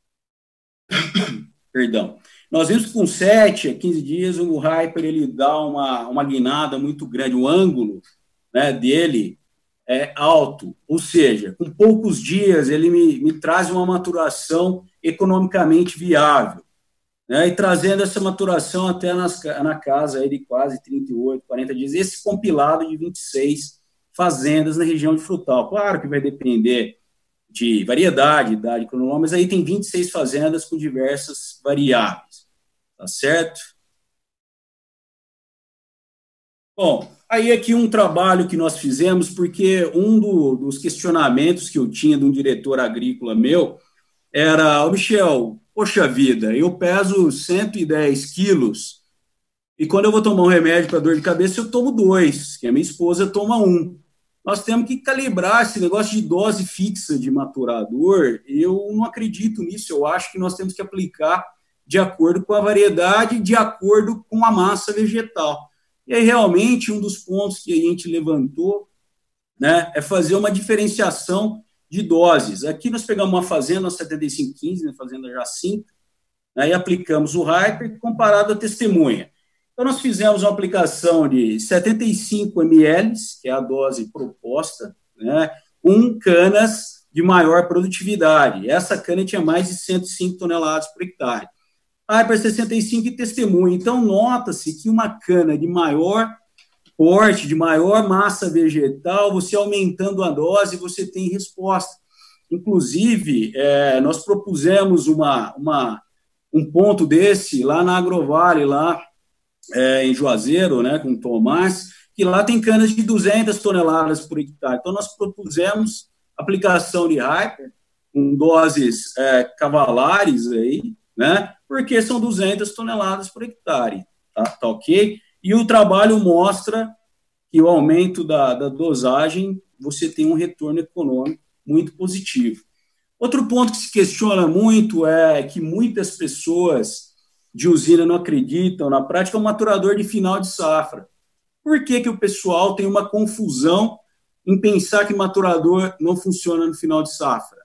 Perdão. Nós vimos que com sete a quinze dias o Hyper ele dá uma, uma guinada muito grande, o ângulo, né, dele é alto, ou seja, com poucos dias ele me, me traz uma maturação economicamente viável, né, e trazendo essa maturação até nas, na casa aí de quase trinta e oito, quarenta dias, esse compilado de vinte e seis fazendas na região de Frutal. Claro que vai depender de variedade, idade cronológica, mas aí tem vinte e seis fazendas com diversas variáveis, tá certo? Bom, aí aqui um trabalho que nós fizemos, porque um do, dos questionamentos que eu tinha de um diretor agrícola meu era, oh, Michel, poxa vida, eu peso cento e dez quilos E quando eu vou tomar um remédio para dor de cabeça, eu tomo dois, que a minha esposa toma um. Nós temos que calibrar esse negócio de dose fixa de maturador. Eu não acredito nisso. Eu acho que nós temos que aplicar de acordo com a variedade, de acordo com a massa vegetal. E aí, realmente, um dos pontos que a gente levantou, né, é fazer uma diferenciação de doses. Aqui nós pegamos uma fazenda, setenta e cinco quinze, né, fazenda Jacinta, né, e aplicamos o Hyper comparado à testemunha. Então, nós fizemos uma aplicação de setenta e cinco mililitros, que é a dose proposta, né, com canas de maior produtividade. Essa cana tinha mais de cento e cinco toneladas por hectare. Hyper sessenta e cinco e testemunha. Então, nota-se que uma cana de maior porte, de maior massa vegetal, você aumentando a dose, você tem resposta. Inclusive, é, nós propusemos uma, uma, um ponto desse lá na Agrovale, lá é, em Juazeiro, né, com o Tomás, que lá tem canas de duzentas toneladas por hectare. Então, nós propusemos aplicação de Hyper, com doses é, cavalares aí, né, porque são duzentas toneladas por hectare, tá, tá ok? E o trabalho mostra que o aumento da, da dosagem, você tem um retorno econômico muito positivo. Outro ponto que se questiona muito é que muitas pessoas de usina não acreditam, na prática, é um maturador de final de safra. Por que que o pessoal tem uma confusão em pensar que maturador não funciona no final de safra?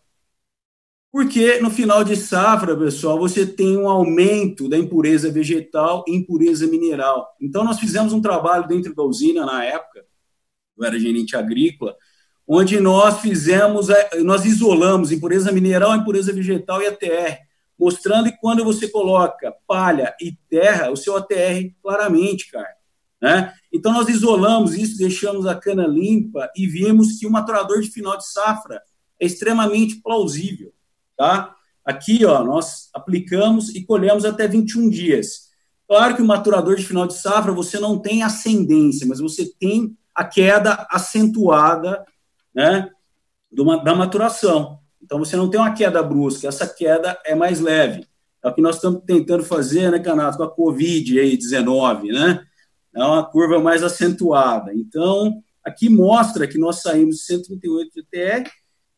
Porque no final de safra, pessoal, você tem um aumento da impureza vegetal e impureza mineral. Então, nós fizemos um trabalho dentro da usina, na época, eu era gerente agrícola, onde nós fizemos, nós isolamos impureza mineral, impureza vegetal e A T R, mostrando que quando você coloca palha e terra, o seu A T R claramente cai, né? Então, nós isolamos isso, deixamos a cana limpa e vimos que o maturador de final de safra é extremamente plausível. Tá? Aqui, ó, nós aplicamos e colhemos até vinte e um dias. Claro que o maturador de final de safra, você não tem ascendência, mas você tem a queda acentuada, né, da maturação. Então, você não tem uma queda brusca, essa queda é mais leve. É o que nós estamos tentando fazer, né, Canato, com a covid dezenove, né? É uma curva mais acentuada. Então, aqui mostra que nós saímos de cento e trinta e oito de T R,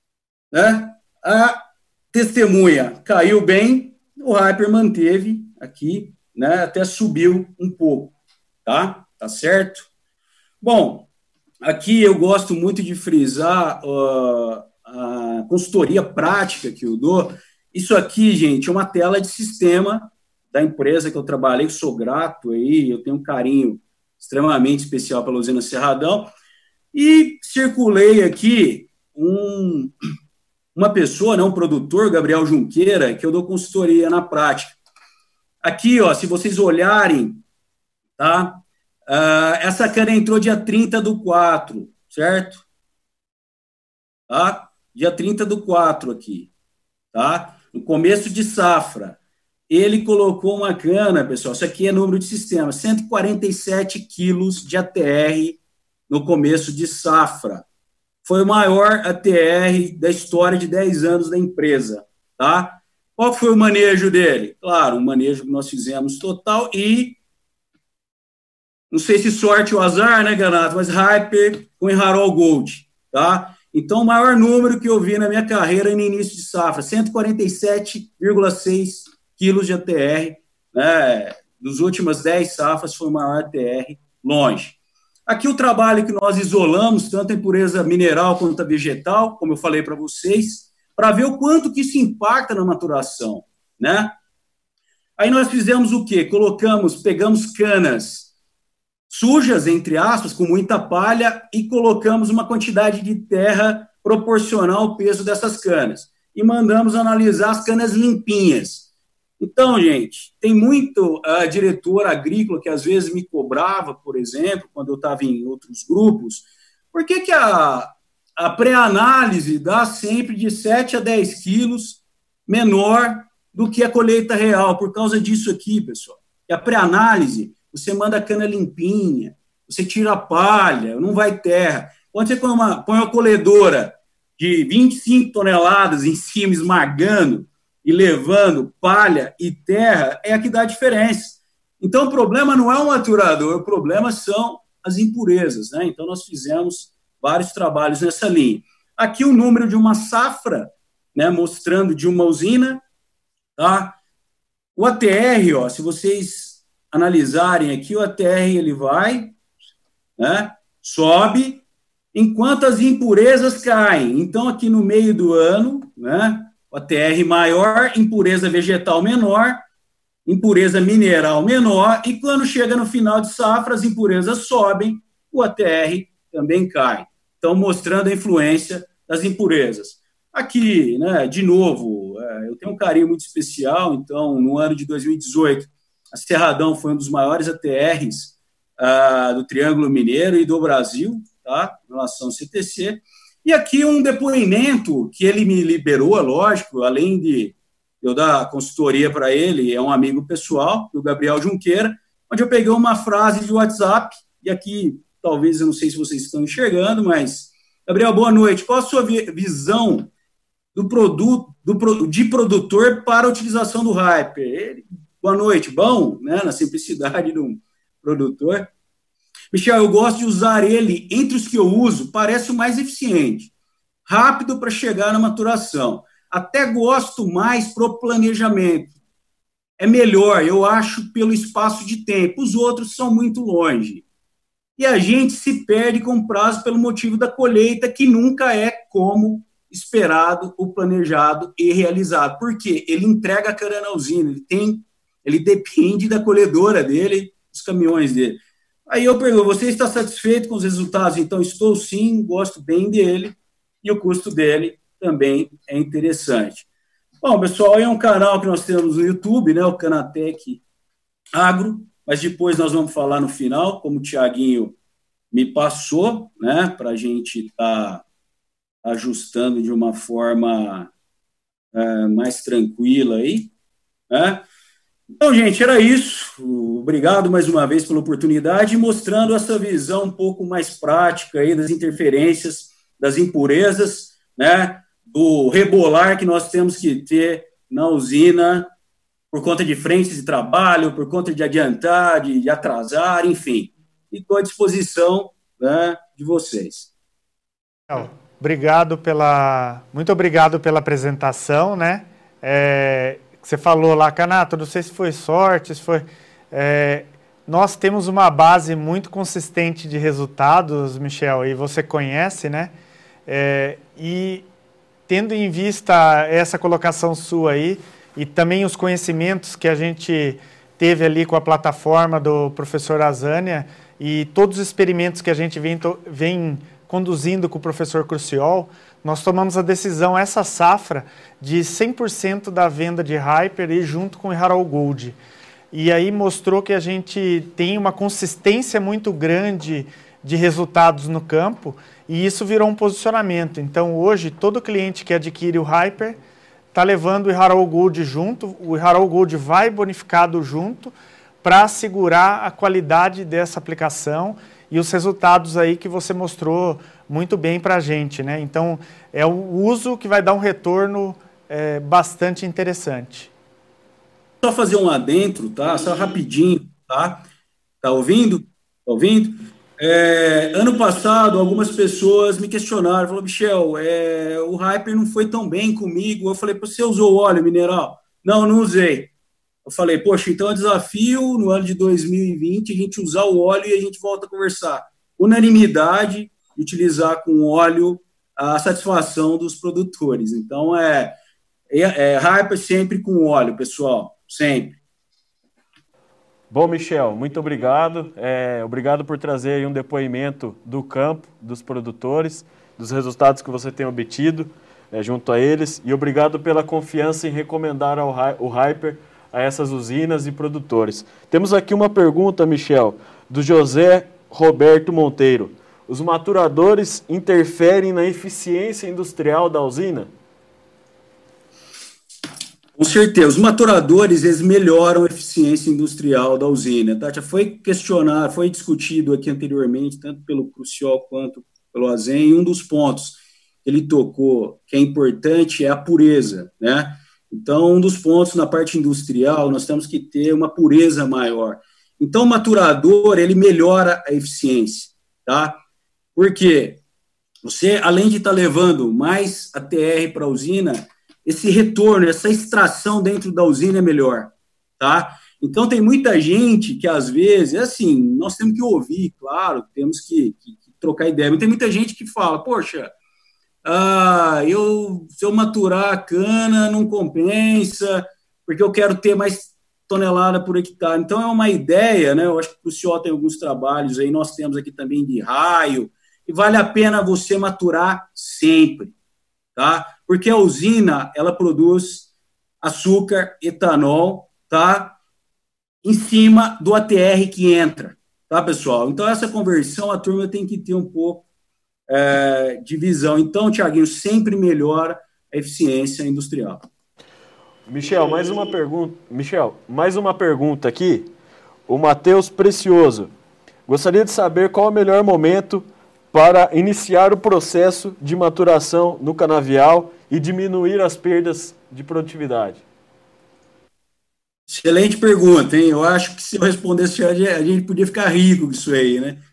né? A testemunha caiu bem, o Hyper manteve aqui, né, até subiu um pouco, tá? Tá certo? Bom, aqui eu gosto muito de frisar uh, a consultoria prática que eu dou. Isso aqui, gente, é uma tela de sistema da empresa que eu trabalhei, sou grato aí, eu tenho um carinho extremamente especial pela usina Cerradão, e circulei aqui um... uma pessoa, né, um produtor, Gabriel Junqueira, que eu dou consultoria na prática. Aqui, ó, se vocês olharem, tá? Uh, essa cana entrou dia trinta do quatro, certo? Tá? Dia trinta do quatro aqui, tá? No começo de safra. Ele colocou uma cana, pessoal, isso aqui é número de sistema, cento e quarenta e sete quilos de A T R no começo de safra. Foi o maior A T R da história de dez anos da empresa, tá? Qual foi o manejo dele? Claro, um manejo que nós fizemos total e, não sei se sorte ou azar, né, Ganato, mas Hyper com Enharol Gold, tá? Então, o maior número que eu vi na minha carreira no início de safra, cento e quarenta e sete vírgula seis quilos de A T R, né? Dos últimas dez safras foi o maior A T R, longe. Aqui o trabalho que nós isolamos, tanto a impureza mineral quanto a vegetal, como eu falei para vocês, para ver o quanto que isso impacta na maturação, né? Aí nós fizemos o quê? Colocamos, pegamos canas sujas, entre aspas, com muita palha, e colocamos uma quantidade de terra proporcional ao peso dessas canas. E mandamos analisar as canas limpinhas. Então, gente, tem muito uh, diretor agrícola que às vezes me cobrava, por exemplo, quando eu estava em outros grupos, por que que a, a pré-análise dá sempre de sete a dez quilos menor do que a colheita real? Por causa disso aqui, pessoal. E a pré-análise, você manda a cana limpinha, você tira a palha, não vai terra. Quando você põe uma, põe uma colhedora de vinte e cinco toneladas em cima, esmagando, e levando palha e terra, é a que dá a diferença. Então, o problema não é o maturador, o problema são as impurezas, né? Então, nós fizemos vários trabalhos nessa linha. Aqui o número de uma safra, né, mostrando de uma usina, tá? O A T R, ó, se vocês analisarem aqui, o A T R ele vai, né, sobe, enquanto as impurezas caem. Então, aqui no meio do ano, né, o A T R maior, impureza vegetal menor, impureza mineral menor, e quando chega no final de safra, as impurezas sobem, o A T R também cai. Então, mostrando a influência das impurezas. Aqui, né, de novo, é, eu tenho um carinho muito especial, então, no ano de dois mil e dezoito, a Cerradão foi um dos maiores A T Rs ah, do Triângulo Mineiro e do Brasil, tá, em relação ao C T C. E aqui um depoimento que ele me liberou, lógico, além de eu dar consultoria para ele, é um amigo pessoal, o Gabriel Junqueira, onde eu peguei uma frase de WhatsApp, e aqui, talvez, eu não sei se vocês estão enxergando, mas, Gabriel, boa noite. Qual a sua visão do produto, do, de produtor para a utilização do Hyper? Ele, boa noite, bom, né, na simplicidade do produtor. Michel, eu gosto de usar ele, entre os que eu uso, parece o mais eficiente, rápido para chegar na maturação. Até gosto mais pro planejamento. É melhor, eu acho, pelo espaço de tempo. Os outros são muito longe. E a gente se perde com prazo pelo motivo da colheita, que nunca é como esperado, o planejado e realizado. Por quê? Ele entrega a cana na usina, ele, tem, ele depende da colhedora dele, dos caminhões dele. Aí eu pergunto, você está satisfeito com os resultados? Então, estou sim, gosto bem dele, e o custo dele também é interessante. Bom, pessoal, é um canal que nós temos no YouTube, né, o Canatec Agro, mas depois nós vamos falar no final, como o Tiaguinho me passou, né, para a gente estar tá ajustando de uma forma é, mais tranquila aí, né? Então, gente, era isso. Obrigado mais uma vez pela oportunidade, mostrando essa visão um pouco mais prática aí das interferências, das impurezas, né, do rebolar que nós temos que ter na usina por conta de frentes de trabalho, por conta de adiantar, de, de atrasar, enfim. E estou à disposição, né, de vocês. Obrigado pela... Muito obrigado pela apresentação, né? É, você falou lá, Canato, não sei se foi sorte, se foi... É, nós temos uma base muito consistente de resultados, Michel, e você conhece, né? É, e tendo em vista essa colocação sua aí, e também os conhecimentos que a gente teve ali com a plataforma do professor Azânia, e todos os experimentos que a gente vem, vem conduzindo com o professor Cruciol, nós tomamos a decisão, essa safra, de cem por cento da venda de Hyper e junto com o Harold Gold. E aí mostrou que a gente tem uma consistência muito grande de resultados no campo, e isso virou um posicionamento. Então, hoje, todo cliente que adquire o Hyper está levando o Harold Gold junto, o Harold Gold vai bonificado junto para assegurar a qualidade dessa aplicação e os resultados aí que você mostrou muito bem para a gente, né? Então, é o uso que vai dar um retorno é, bastante interessante. Só fazer um adentro, tá? Só rapidinho, tá? Tá ouvindo? Tá ouvindo? É, ano passado, algumas pessoas me questionaram, falaram, Michel, é, o Hyper não foi tão bem comigo. Eu falei, você usou óleo mineral? Não, não usei. Eu falei, poxa, então é desafio no ano de dois mil e vinte a gente usar o óleo e a gente volta a conversar. Unanimidade, utilizar com óleo a satisfação dos produtores. Então, é, é, é Hyper sempre com óleo, pessoal, sempre. Bom, Michel, muito obrigado. É, obrigado por trazer aí um depoimento do campo, dos produtores, dos resultados que você tem obtido é, junto a eles. E obrigado pela confiança em recomendar ao, o Hyper a essas usinas e produtores. Temos aqui uma pergunta, Michel, do José Roberto Monteiro. Os maturadores interferem na eficiência industrial da usina? Com certeza, os maturadores, eles melhoram a eficiência industrial da usina, tá? Já foi questionado, foi discutido aqui anteriormente, tanto pelo Cruciol quanto pelo Azen, e um dos pontos que ele tocou, que é importante, é a pureza, né? Então, um dos pontos na parte industrial, nós temos que ter uma pureza maior. Então, o maturador, ele melhora a eficiência, tá? Porque você, além de estar levando mais A T R para a usina, esse retorno, essa extração dentro da usina é melhor, tá? Então, tem muita gente que, às vezes, assim, nós temos que ouvir, claro, temos que, que, que trocar ideia, mas tem muita gente que fala, poxa, ah, eu, se eu maturar a cana, não compensa, porque eu quero ter mais tonelada por hectare. Então, é uma ideia, né? Eu acho que o senhor tem alguns trabalhos aí, nós temos aqui também de raio, e vale a pena você maturar sempre, tá? Porque a usina, ela produz açúcar, etanol, tá? Em cima do A T R que entra, tá, pessoal? Então, essa conversão, a turma tem que ter um pouco é, de visão. Então, Tiaguinho, sempre melhora a eficiência industrial. Michel, mais uma pergunta. Michel, mais uma pergunta aqui. O Matheus Precioso. Gostaria de saber qual é o melhor momento para iniciar o processo de maturação no canavial e diminuir as perdas de produtividade. Excelente pergunta, hein? Eu acho que se eu respondesse, a gente podia ficar rico com isso aí, né?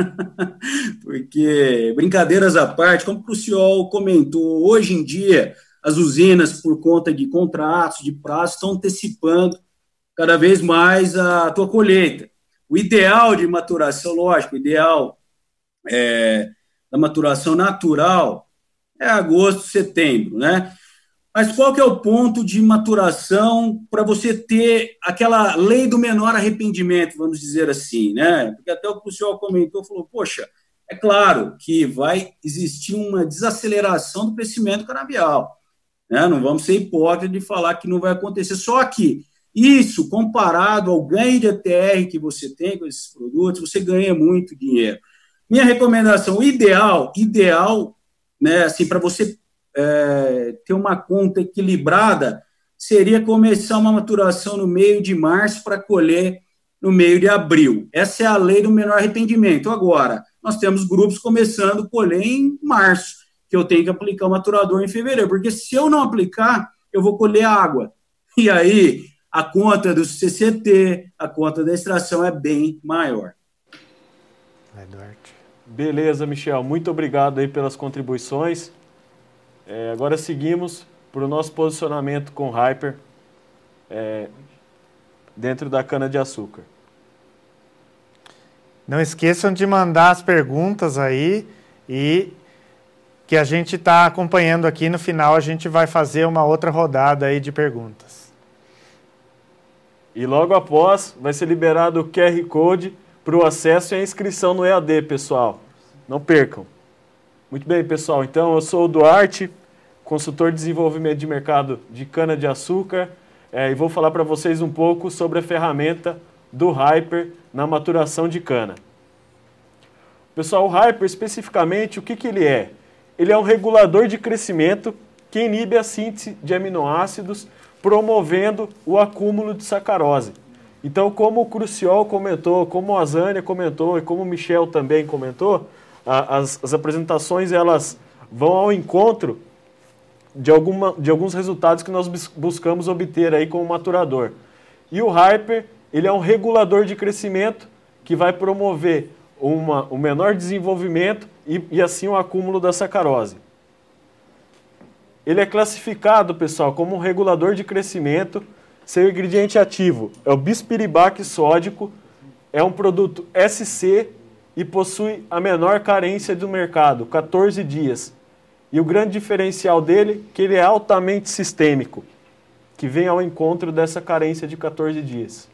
Porque, brincadeiras à parte, como o senhor comentou, hoje em dia, as usinas, por conta de contratos, de prazo, estão antecipando cada vez mais a tua colheita. O ideal de maturação, lógico, o ideal é, da maturação natural é agosto, setembro, né? Mas qual que é o ponto de maturação para você ter aquela lei do menor arrependimento, vamos dizer assim, né? Porque até o que o senhor comentou, falou, poxa, é claro que vai existir uma desaceleração do crescimento canavial, né? Não vamos ser hipócritas de falar que não vai acontecer, só que isso, comparado ao ganho de A T R que você tem com esses produtos, você ganha muito dinheiro. Minha recomendação, ideal, ideal, né, assim, para você É, ter uma conta equilibrada, seria começar uma maturação no meio de março para colher no meio de abril. Essa é a lei do menor arrependimento. Agora, nós temos grupos começando a colher em março, que eu tenho que aplicar o maturador em fevereiro, porque se eu não aplicar, eu vou colher água. E aí, a conta do C C T, a conta da extração é bem maior. Beleza, Michel. Muito obrigado aí pelas contribuições. É, agora seguimos para o nosso posicionamento com Hyper é, dentro da cana-de-açúcar. Não esqueçam de mandar as perguntas aí e que a gente está acompanhando aqui. No final a gente vai fazer uma outra rodada aí de perguntas. E logo após vai ser liberado o Q R Code para o acesso e a inscrição no E A D, pessoal. Não percam. Muito bem, pessoal. Então, eu sou o Duarte, consultor de desenvolvimento de mercado de cana-de-açúcar, é, e vou falar para vocês um pouco sobre a ferramenta do Hyper na maturação de cana. Pessoal, o Hyper, especificamente, o que, que ele é? Ele é um regulador de crescimento que inibe a síntese de aminoácidos, promovendo o acúmulo de sacarose. Então, como o Cruciol comentou, como a Zânia comentou e como o Michel também comentou, As, as apresentações elas vão ao encontro de, alguma, de alguns resultados que nós buscamos obter aí como maturador. E o Hyper, ele é um regulador de crescimento que vai promover uma, um menor desenvolvimento e, e assim o acúmulo da sacarose. Ele é classificado, pessoal, como um regulador de crescimento. Seu ingrediente ativo é o bispiribaque sódico, é um produto S C e possui a menor carência do mercado, quatorze dias. E o grande diferencial dele é que ele é altamente sistêmico, que vem ao encontro dessa carência de quatorze dias.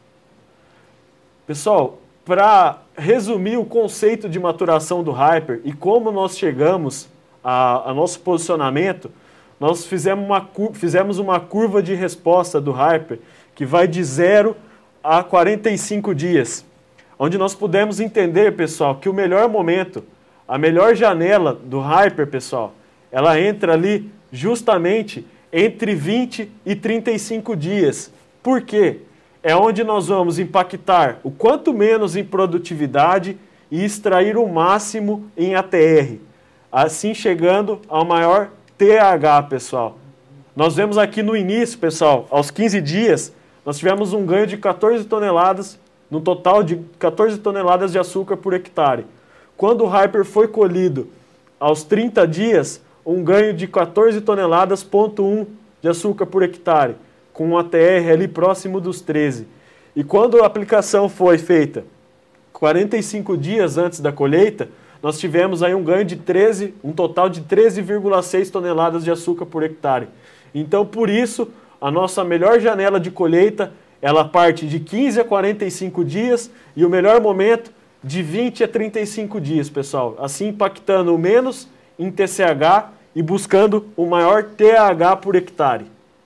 Pessoal, para resumir o conceito de maturação do Hyper e como nós chegamos a, a nosso posicionamento, nós fizemos uma, fizemos uma curva de resposta do Hyper que vai de zero a quarenta e cinco dias. Onde nós pudemos entender, pessoal, que o melhor momento, a melhor janela do Hyper, pessoal, ela entra ali justamente entre vinte e trinta e cinco dias. Por quê? É onde nós vamos impactar o quanto menos em produtividade e extrair o máximo em A T R, assim chegando ao maior T H, pessoal. Nós vemos aqui no início, pessoal, aos quinze dias, nós tivemos um ganho de quatorze toneladas no total de quatorze toneladas de açúcar por hectare. Quando o Hyper foi colhido aos trinta dias, um ganho de quatorze toneladas, ponto um de açúcar por hectare, com um A T R ali próximo dos treze. E quando a aplicação foi feita quarenta e cinco dias antes da colheita, nós tivemos aí um ganho de treze, um total de treze vírgula seis toneladas de açúcar por hectare. Então, por isso, a nossa melhor janela de colheita, ela parte de quinze a quarenta e cinco dias e o melhor momento de vinte a trinta e cinco dias, pessoal. Assim, impactando o menos em T C H e buscando o maior T A H por hectare.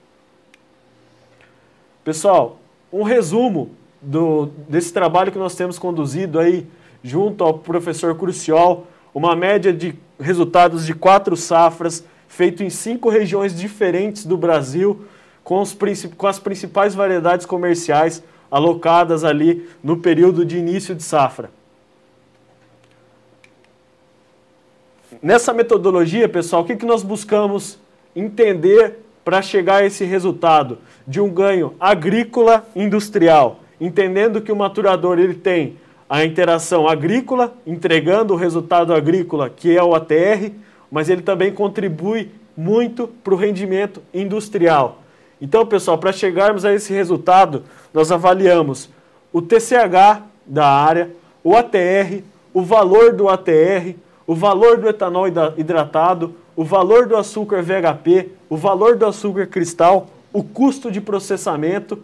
Pessoal, um resumo do, desse trabalho que nós temos conduzido aí junto ao professor Cruciol, uma média de resultados de quatro safras, feito em cinco regiões diferentes do Brasil, com, os, com as principais variedades comerciais alocadas ali no período de início de safra. Nessa metodologia, pessoal, o que, que nós buscamos entender para chegar a esse resultado de um ganho agrícola industrial, entendendo que o maturador ele tem a interação agrícola, entregando o resultado agrícola, que é o A T R, mas ele também contribui muito para o rendimento industrial. Então, pessoal, para chegarmos a esse resultado, nós avaliamos o T C H da área, o A T R, o valor do A T R, o valor do etanol hidratado, o valor do açúcar V H P, o valor do açúcar cristal, o custo de processamento,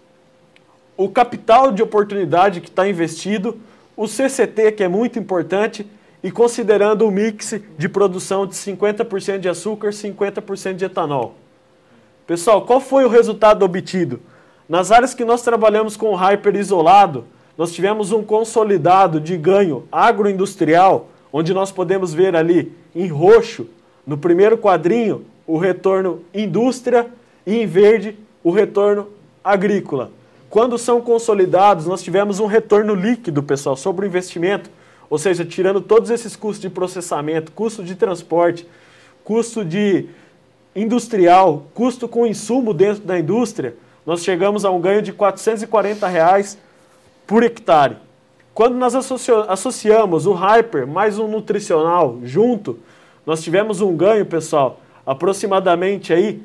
o capital de oportunidade que está investido, o C C T, que é muito importante, e considerando o mix de produção de cinquenta por cento de açúcar, cinquenta por cento de etanol. Pessoal, qual foi o resultado obtido? Nas áreas que nós trabalhamos com o Hyper isolado, nós tivemos um consolidado de ganho agroindustrial, onde nós podemos ver ali em roxo, no primeiro quadrinho, o retorno indústria e em verde, o retorno agrícola. Quando são consolidados, nós tivemos um retorno líquido, pessoal, sobre o investimento, ou seja, tirando todos esses custos de processamento, custo de transporte, custo de industrial, custo com insumo dentro da indústria, nós chegamos a um ganho de quatrocentos e quarenta reais por hectare. Quando nós associamos o Hyper mais um nutricional junto, nós tivemos um ganho, pessoal, aproximadamente aí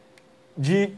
de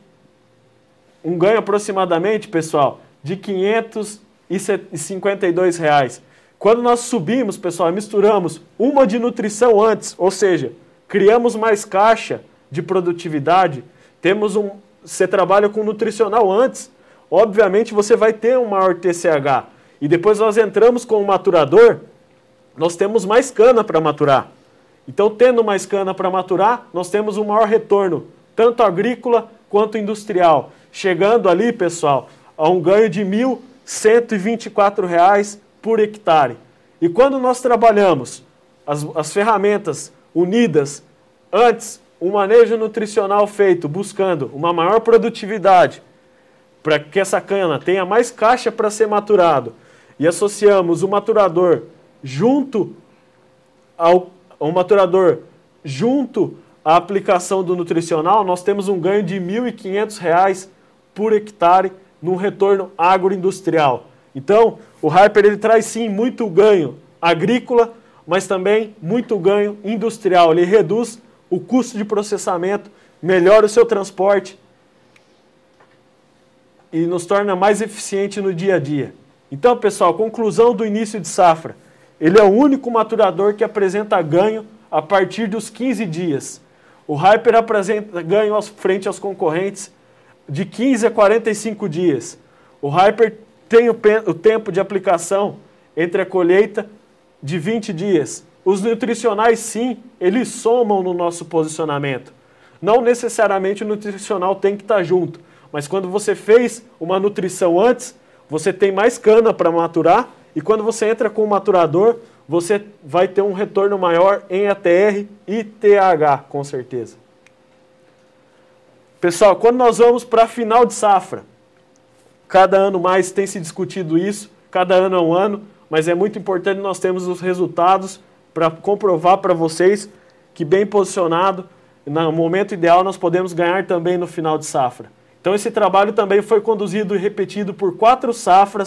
um ganho aproximadamente, pessoal, de quinhentos e cinquenta e dois reais. Quando nós subimos, pessoal, misturamos uma de nutrição antes, ou seja, criamos mais caixa de produtividade, temos um, você trabalha com nutricional antes, obviamente você vai ter um maior T C H. E depois nós entramos com o maturador, nós temos mais cana para maturar. Então, tendo mais cana para maturar, nós temos um maior retorno, tanto agrícola quanto industrial. Chegando ali, pessoal, a um ganho de mil cento e vinte e quatro reais por hectare. E quando nós trabalhamos as, as ferramentas unidas, antes, um manejo nutricional feito, buscando uma maior produtividade, para que essa cana tenha mais caixa para ser maturado, e associamos o maturador junto ao, ao maturador junto à aplicação do nutricional, nós temos um ganho de mil e quinhentos reais por hectare num retorno agroindustrial. Então, o Hyper ele traz sim muito ganho agrícola, mas também muito ganho industrial. Ele reduz o custo de processamento, melhora o seu transporte e nos torna mais eficiente no dia a dia. Então, pessoal, conclusão do início de safra. Ele é o único maturador que apresenta ganho a partir dos quinze dias. O Hyper apresenta ganho frente aos concorrentes de quinze a quarenta e cinco dias. O Hyper tem o, o tempo de aplicação entre a colheita de vinte dias. Os nutricionais, sim, eles somam no nosso posicionamento. Não necessariamente o nutricional tem que estar junto, mas quando você fez uma nutrição antes, você tem mais cana para maturar, e quando você entra com o maturador, você vai ter um retorno maior em A T R e T A H, com certeza. Pessoal, quando nós vamos para final de safra, cada ano mais tem se discutido isso, cada ano é um ano, mas é muito importante nós termos os resultados para comprovar para vocês que bem posicionado, no momento ideal, nós podemos ganhar também no final de safra. Então esse trabalho também foi conduzido e repetido por quatro safras,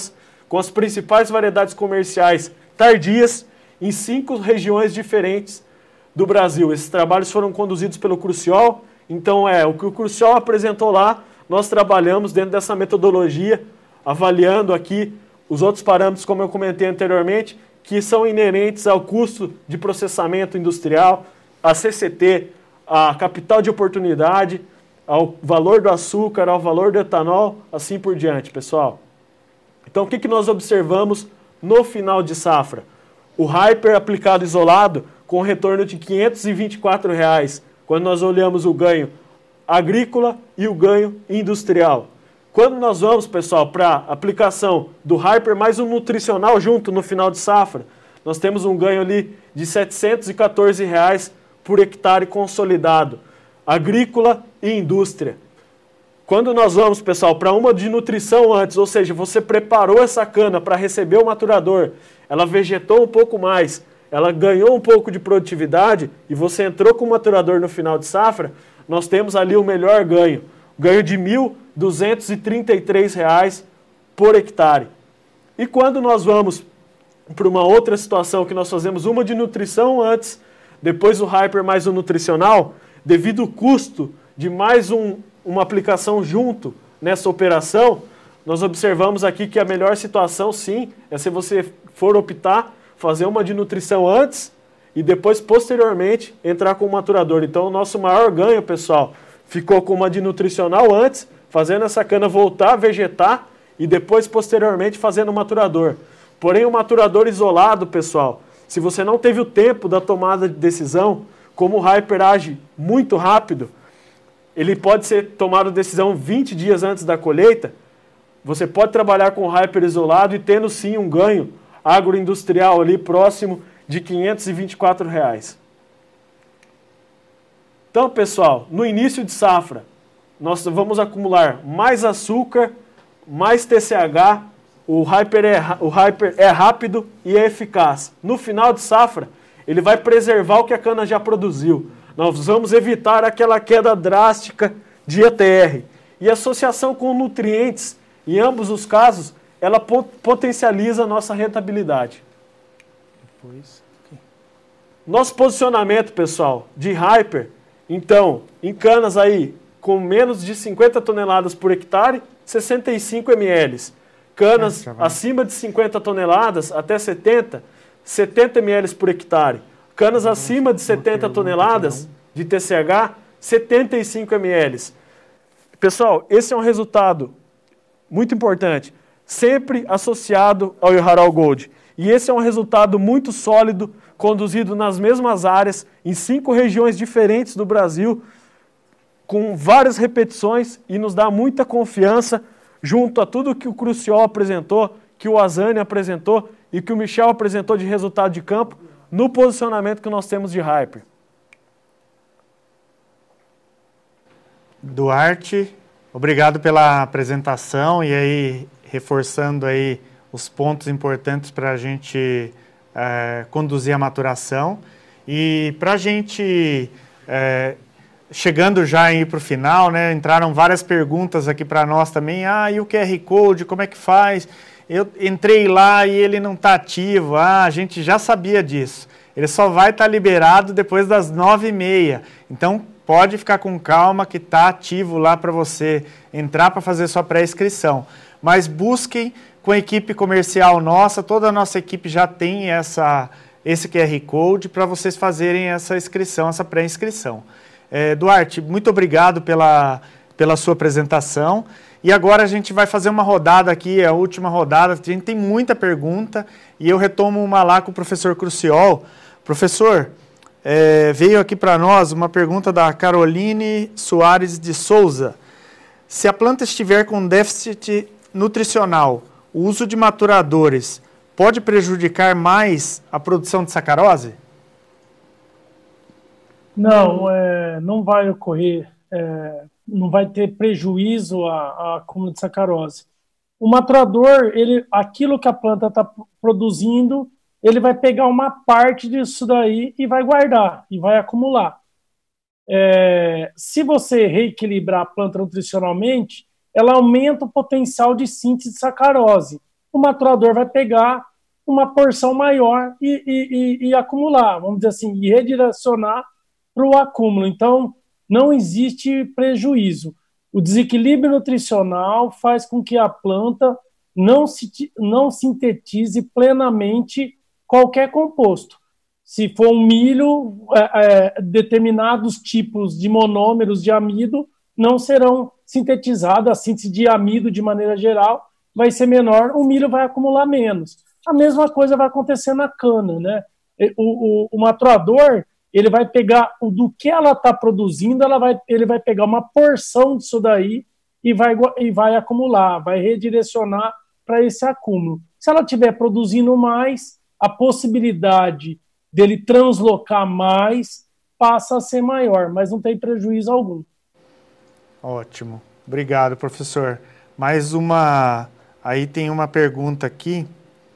com as principais variedades comerciais tardias em cinco regiões diferentes do Brasil. Esses trabalhos foram conduzidos pelo Cruciol, então é o que o Cruciol apresentou lá, nós trabalhamos dentro dessa metodologia, avaliando aqui os outros parâmetros, como eu comentei anteriormente, que são inerentes ao custo de processamento industrial, a C C T, a capital de oportunidade, ao valor do açúcar, ao valor do etanol, assim por diante, pessoal. Então, o que, que nós observamos no final de safra? O Hyper aplicado isolado com retorno de quinhentos e vinte e quatro reais, quando nós olhamos o ganho agrícola e o ganho industrial. Quando nós vamos, pessoal, para a aplicação do Hyper mais um nutricional junto no final de safra, nós temos um ganho ali de setecentos e quatorze reais por hectare consolidado, agrícola e indústria. Quando nós vamos, pessoal, para uma de nutrição antes, ou seja, você preparou essa cana para receber o maturador, ela vegetou um pouco mais, ela ganhou um pouco de produtividade e você entrou com o maturador no final de safra, nós temos ali o melhor ganho, ganho de mil duzentos e trinta e três reais por hectare. E quando nós vamos para uma outra situação que nós fazemos uma de nutrição antes, depois o Hyper mais o nutricional, devido ao custo de mais um, uma aplicação junto nessa operação, nós observamos aqui que a melhor situação, sim, é se você for optar, fazer uma de nutrição antes e depois, posteriormente, entrar com o maturador. Então, o nosso maior ganho, pessoal, ficou com uma de nutricional antes, fazendo essa cana voltar a vegetar e depois, posteriormente, fazendo o maturador. Porém, o maturador isolado, pessoal, se você não teve o tempo da tomada de decisão, como o Hyper age muito rápido, ele pode ser tomado decisão vinte dias antes da colheita, você pode trabalhar com o Hyper isolado e tendo sim um ganho agroindustrial ali próximo de quinhentos e vinte e quatro reais. Então, pessoal, no início de safra, nós vamos acumular mais açúcar, mais T C H, o Hyper é, o Hyper é rápido e é eficaz. No final de safra, ele vai preservar o que a cana já produziu. Nós vamos evitar aquela queda drástica de E T R. E a associação com nutrientes, em ambos os casos, ela potencializa a nossa rentabilidade. Depois, okay. Nosso posicionamento, pessoal, de Hyper, então, em canas aí com menos de cinquenta toneladas por hectare, sessenta e cinco mililitros. Canas é, acima de cinquenta toneladas, até setenta, setenta mililitros por hectare. Canas acima de setenta toneladas de T C H, setenta e cinco mililitros. Pessoal, esse é um resultado muito importante, sempre associado ao Haral Gold. E esse é um resultado muito sólido, conduzido nas mesmas áreas, em cinco regiões diferentes do Brasil, com várias repetições, e nos dá muita confiança junto a tudo que o Cruciol apresentou, que o Azani apresentou e que o Michel apresentou de resultado de campo, no posicionamento que nós temos de Hyper. Duarte, obrigado pela apresentação e aí reforçando aí os pontos importantes para a gente é, conduzir a maturação. E para a gente, é, chegando já aí para o final, né, entraram várias perguntas aqui para nós também. Ah, e o Q R Code, como é que faz? Eu entrei lá e ele não está ativo. Ah, a gente já sabia disso. Ele só vai estar tá liberado depois das nove e meia. Então, pode ficar com calma que está ativo lá para você entrar para fazer sua pré-inscrição. Mas busquem com a equipe comercial nossa, toda a nossa equipe já tem essa, esse Q R Code para vocês fazerem essa inscrição, essa pré-inscrição. É, Duarte, muito obrigado pela, pela sua apresentação. E agora a gente vai fazer uma rodada aqui, a última rodada. A gente tem muita pergunta e eu retomo uma lá com o professor Cruciol. Professor, é, veio aqui para nós uma pergunta da Caroline Soares de Souza. Se a planta estiver com déficit nutricional, o uso de maturadores pode prejudicar mais a produção de sacarose? Não, é, não vai ocorrer, é, não vai ter prejuízo à acúmulo de sacarose. O maturador, ele, aquilo que a planta está produzindo, ele vai pegar uma parte disso daí e vai guardar, e vai acumular. É, se você reequilibrar a planta nutricionalmente, ela aumenta o potencial de síntese de sacarose. o maturador vai pegar uma porção maior e, e, e, e acumular, vamos dizer assim, e redirecionar para o acúmulo. Então, não existe prejuízo. O desequilíbrio nutricional faz com que a planta não, se, não sintetize plenamente qualquer composto. Se for um milho, é, é, determinados tipos de monômeros de amido não serão sintetizados, a síntese de amido, de maneira geral, vai ser menor, o milho vai acumular menos. A mesma coisa vai acontecer na cana, né? O, o, o maturador, ele vai pegar o do que ela está produzindo, ela vai, ele vai pegar uma porção disso daí e vai, e vai acumular, vai redirecionar para esse acúmulo. Se ela estiver produzindo mais, a possibilidade dele translocar mais passa a ser maior, mas não tem prejuízo algum. Ótimo. Obrigado, professor. Mais uma... Aí tem uma pergunta aqui,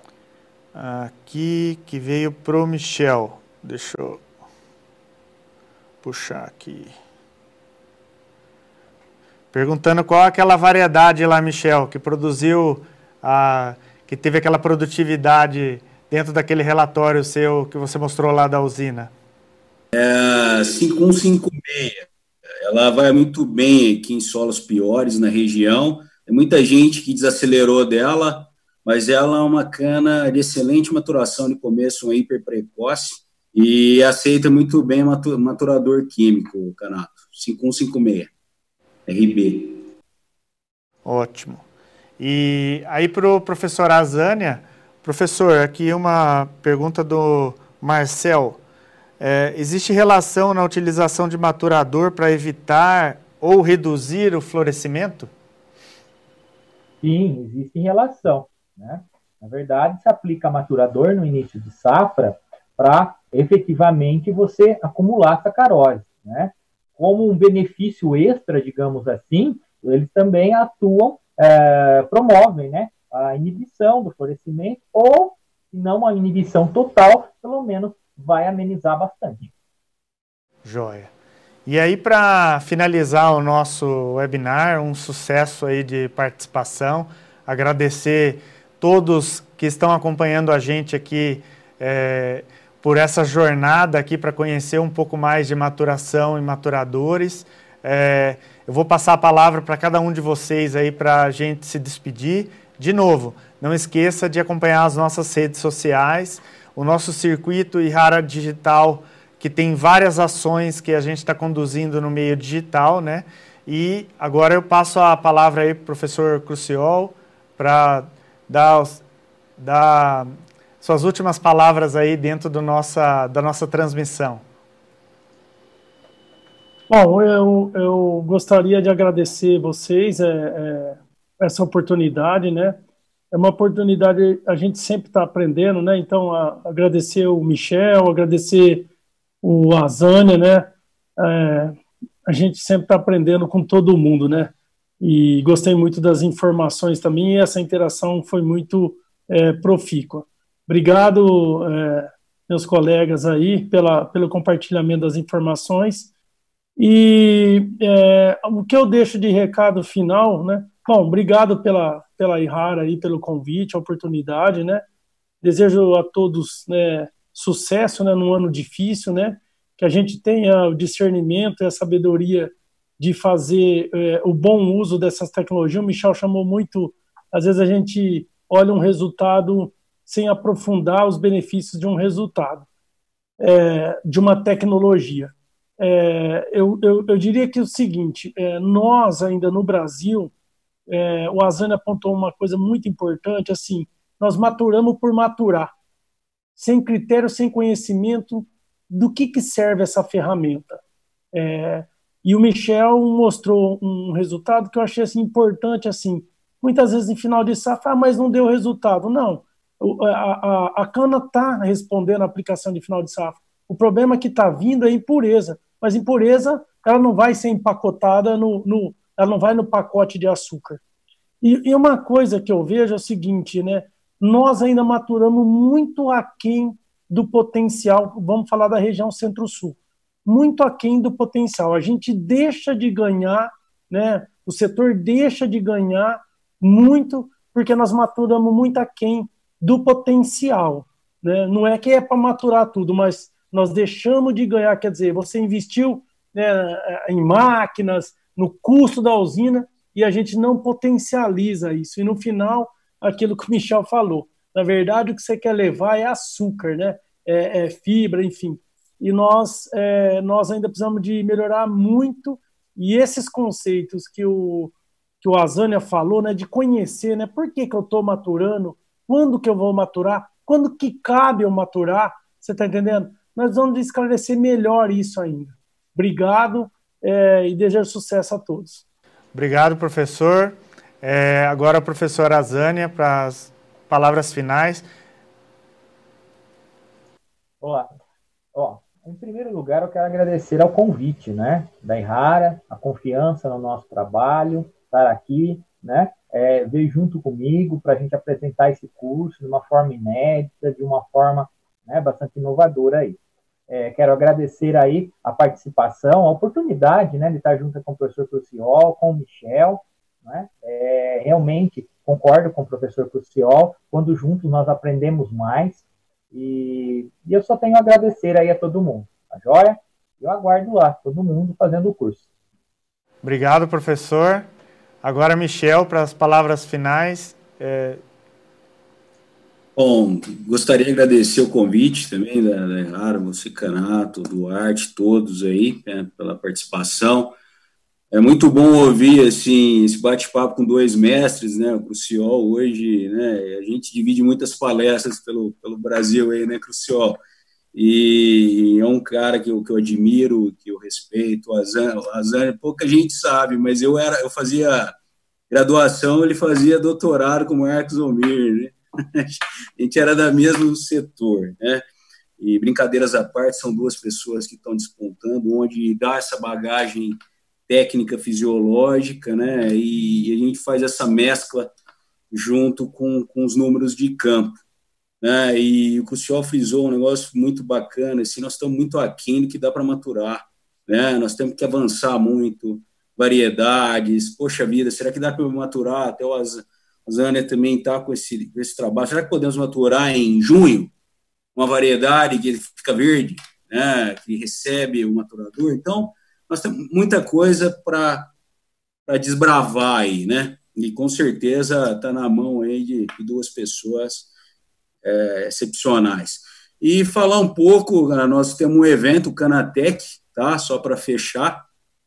aqui que veio pro Michel. Deixa eu puxar aqui. Perguntando qual é aquela variedade lá, Michel, que produziu, a, que teve aquela produtividade dentro daquele relatório seu que você mostrou lá da usina. É cinco um cinco seis. Ela vai muito bem aqui em solos piores na região. Tem muita gente que desacelerou dela, mas ela é uma cana de excelente maturação de começo, um hiper precoce, e aceita muito bem maturador químico, Canato. cinco um cinco seis, R B. Ótimo. E aí para o professor Azânia, professor, aqui uma pergunta do Marcel. É, existe relação na utilização de maturador para evitar ou reduzir o florescimento? Sim, existe relação, né? Na verdade, se aplica maturador no início de safra para efetivamente você acumular sacarose, né? Como um benefício extra, digamos assim, eles também atuam, é, promovem, né, a inibição do florescimento, ou, se não a inibição total, pelo menos vai amenizar bastante. Joia. E aí, para finalizar o nosso webinar, um sucesso aí de participação, agradecer todos que estão acompanhando a gente aqui é, por essa jornada aqui para conhecer um pouco mais de maturação e maturadores. É, eu vou passar a palavra para cada um de vocês aí para a gente se despedir. De novo, não esqueça de acompanhar as nossas redes sociais, o nosso circuito Ihara Digital, que tem várias ações que a gente está conduzindo no meio digital, né? E agora eu passo a palavra aí para o professor Cruciol para dar, dar suas últimas palavras aí dentro do nossa, da nossa transmissão. Bom, eu, eu gostaria de agradecer vocês é, é, essa oportunidade, né? É uma oportunidade, a gente sempre está aprendendo, né? Então, a, agradecer o Michel, agradecer o Azânia, né? É, a gente sempre está aprendendo com todo mundo, né? E gostei muito das informações também, e essa interação foi muito é, profícua. Obrigado, é, meus colegas aí, pela, pelo compartilhamento das informações. E é, o que eu deixo de recado final, né? Bom, obrigado pela, pela Ihara aí, pelo convite, a oportunidade, né? Desejo a todos, né, sucesso, né, num ano difícil, né? Que a gente tenha o discernimento e a sabedoria de fazer é, o bom uso dessas tecnologias. O Michel chamou muito, às vezes a gente olha um resultado sem aprofundar os benefícios de um resultado, é, de uma tecnologia. É, eu, eu, eu diria que é o seguinte, é, nós ainda no Brasil, é, o Azânia apontou uma coisa muito importante, assim, nós maturamos por maturar, sem critério, sem conhecimento do que, que serve essa ferramenta. É, e o Michel mostrou um resultado que eu achei assim, importante, assim, muitas vezes em final de safra, ah, mas não deu resultado. Não, a, a, a cana está respondendo a aplicação de final de safra. O problema que está vindo é impureza, mas impureza ela não vai ser empacotada, no, no, ela não vai no pacote de açúcar. E, e uma coisa que eu vejo é o seguinte, né? Nós ainda maturamos muito aquém do potencial, vamos falar da região centro-sul, muito aquém do potencial. A gente deixa de ganhar, né? O setor deixa de ganhar muito porque nós maturamos muito aquém do potencial, né? Não é que é para maturar tudo, mas nós deixamos de ganhar, quer dizer, você investiu, né, em máquinas, no custo da usina, e a gente não potencializa isso. E no final, aquilo que o Michel falou, na verdade o que você quer levar é açúcar, né? é, é fibra, enfim. E nós, é, nós ainda precisamos de melhorar muito, e esses conceitos que o, que o Azânia falou, né, de conhecer, né, por que, que eu estou maturando, quando que eu vou maturar, quando que cabe eu maturar, você está entendendo? Nós vamos esclarecer melhor isso ainda. Obrigado é, e desejo sucesso a todos. Obrigado, professor. É, agora a professora Azânia para as palavras finais. Olá. Ó, em primeiro lugar, eu quero agradecer ao convite, né, da Errara, a confiança no nosso trabalho, estar aqui, né, é, vir junto comigo para a gente apresentar esse curso de uma forma inédita, de uma forma, né, bastante inovadora aí. É, quero agradecer aí a participação, a oportunidade, né, de estar junto com o professor Cruciol, com o Michel, né, é, realmente concordo com o professor Cruciol, quando juntos nós aprendemos mais, e, e eu só tenho a agradecer aí a todo mundo, tá joia? Eu aguardo lá, todo mundo fazendo o curso. Obrigado, professor. Agora, Michel, para as palavras finais. É... Bom, gostaria de agradecer o convite também da, da Errara, você, Canato, Duarte, todos aí, né, pela participação. É muito bom ouvir, assim, esse bate-papo com dois mestres, né, o Cruciol hoje, né, a gente divide muitas palestras pelo, pelo Brasil aí, né, Cruciol, e é um cara que eu, que eu admiro, que eu respeito, o Azânia, pouca gente sabe, mas eu, era, eu fazia graduação, ele fazia doutorado com o Marcos Almir, né, a gente era da mesmo setor, né, e brincadeiras à parte, são duas pessoas que estão despontando, onde dá essa bagagem técnica fisiológica, né, e a gente faz essa mescla junto com, com os números de campo, né, e o Cruciol frisou um negócio muito bacana, assim, nós estamos muito aquém do que dá para maturar, né, nós temos que avançar muito, variedades, poxa vida, será que dá para maturar, até o Azânia também está com esse, com esse trabalho, será que podemos maturar em junho, uma variedade que fica verde, né, que recebe o maturador, então, nós temos muita coisa para desbravar aí, né? E com certeza está na mão aí de, de duas pessoas é, excepcionais. E falar um pouco, nós temos um evento, o Canatec, tá? Só para fechar.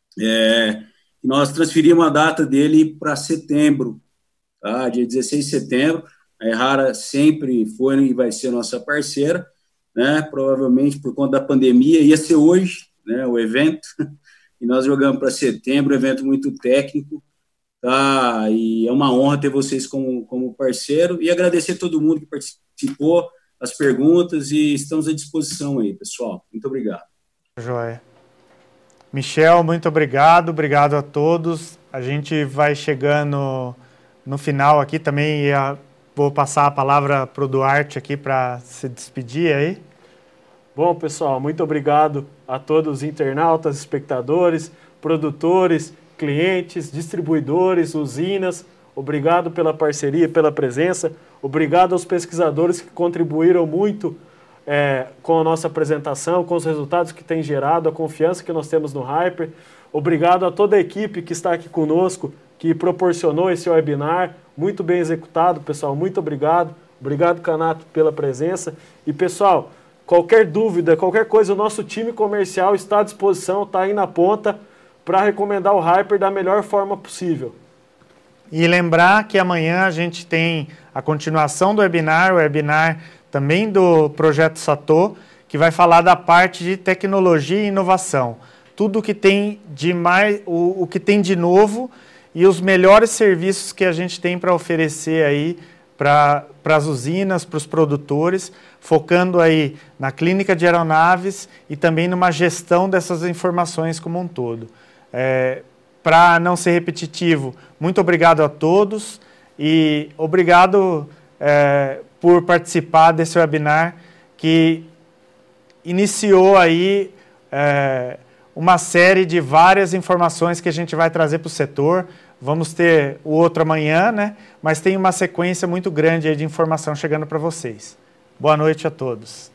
É, nós transferimos a data dele para setembro, tá? Dia dezesseis de setembro. A Errara sempre foi e vai ser nossa parceira, né? Provavelmente por conta da pandemia, ia ser hoje, né? O evento. E nós jogamos para setembro, evento muito técnico, tá? E é uma honra ter vocês como, como parceiro e agradecer a todo mundo que participou, as perguntas, e estamos à disposição aí, pessoal. Muito obrigado. Joia. Michel, muito obrigado, obrigado a todos. A gente vai chegando no final aqui também, e a, vou passar a palavra para o Duarte aqui para se despedir aí. Bom, pessoal, muito obrigado a todos os internautas, espectadores, produtores, clientes, distribuidores, usinas. Obrigado pela parceria, pela presença. Obrigado aos pesquisadores que contribuíram muito é, com a nossa apresentação, com os resultados que tem gerado, a confiança que nós temos no Hyper. Obrigado a toda a equipe que está aqui conosco, que proporcionou esse webinar. Muito bem executado, pessoal. Muito obrigado. Obrigado, Canato, pela presença. E, pessoal, qualquer dúvida, qualquer coisa, o nosso time comercial está à disposição, está aí na ponta para recomendar o Hyper da melhor forma possível. E lembrar que amanhã a gente tem a continuação do webinar, o webinar também do Projeto Satô, que vai falar da parte de tecnologia e inovação. Tudo o que tem de mais, o, o que tem de novo e os melhores serviços que a gente tem para oferecer aí para as usinas, para os produtores, focando aí na clínica de aeronaves e também numa gestão dessas informações como um todo. É, para não ser repetitivo, muito obrigado a todos e obrigado é, por participar desse webinar que iniciou aí é, uma série de várias informações que a gente vai trazer para o setor, Vamos ter o outro amanhã, né? Mas tem uma sequência muito grande aí de informação chegando para vocês. Boa noite a todos.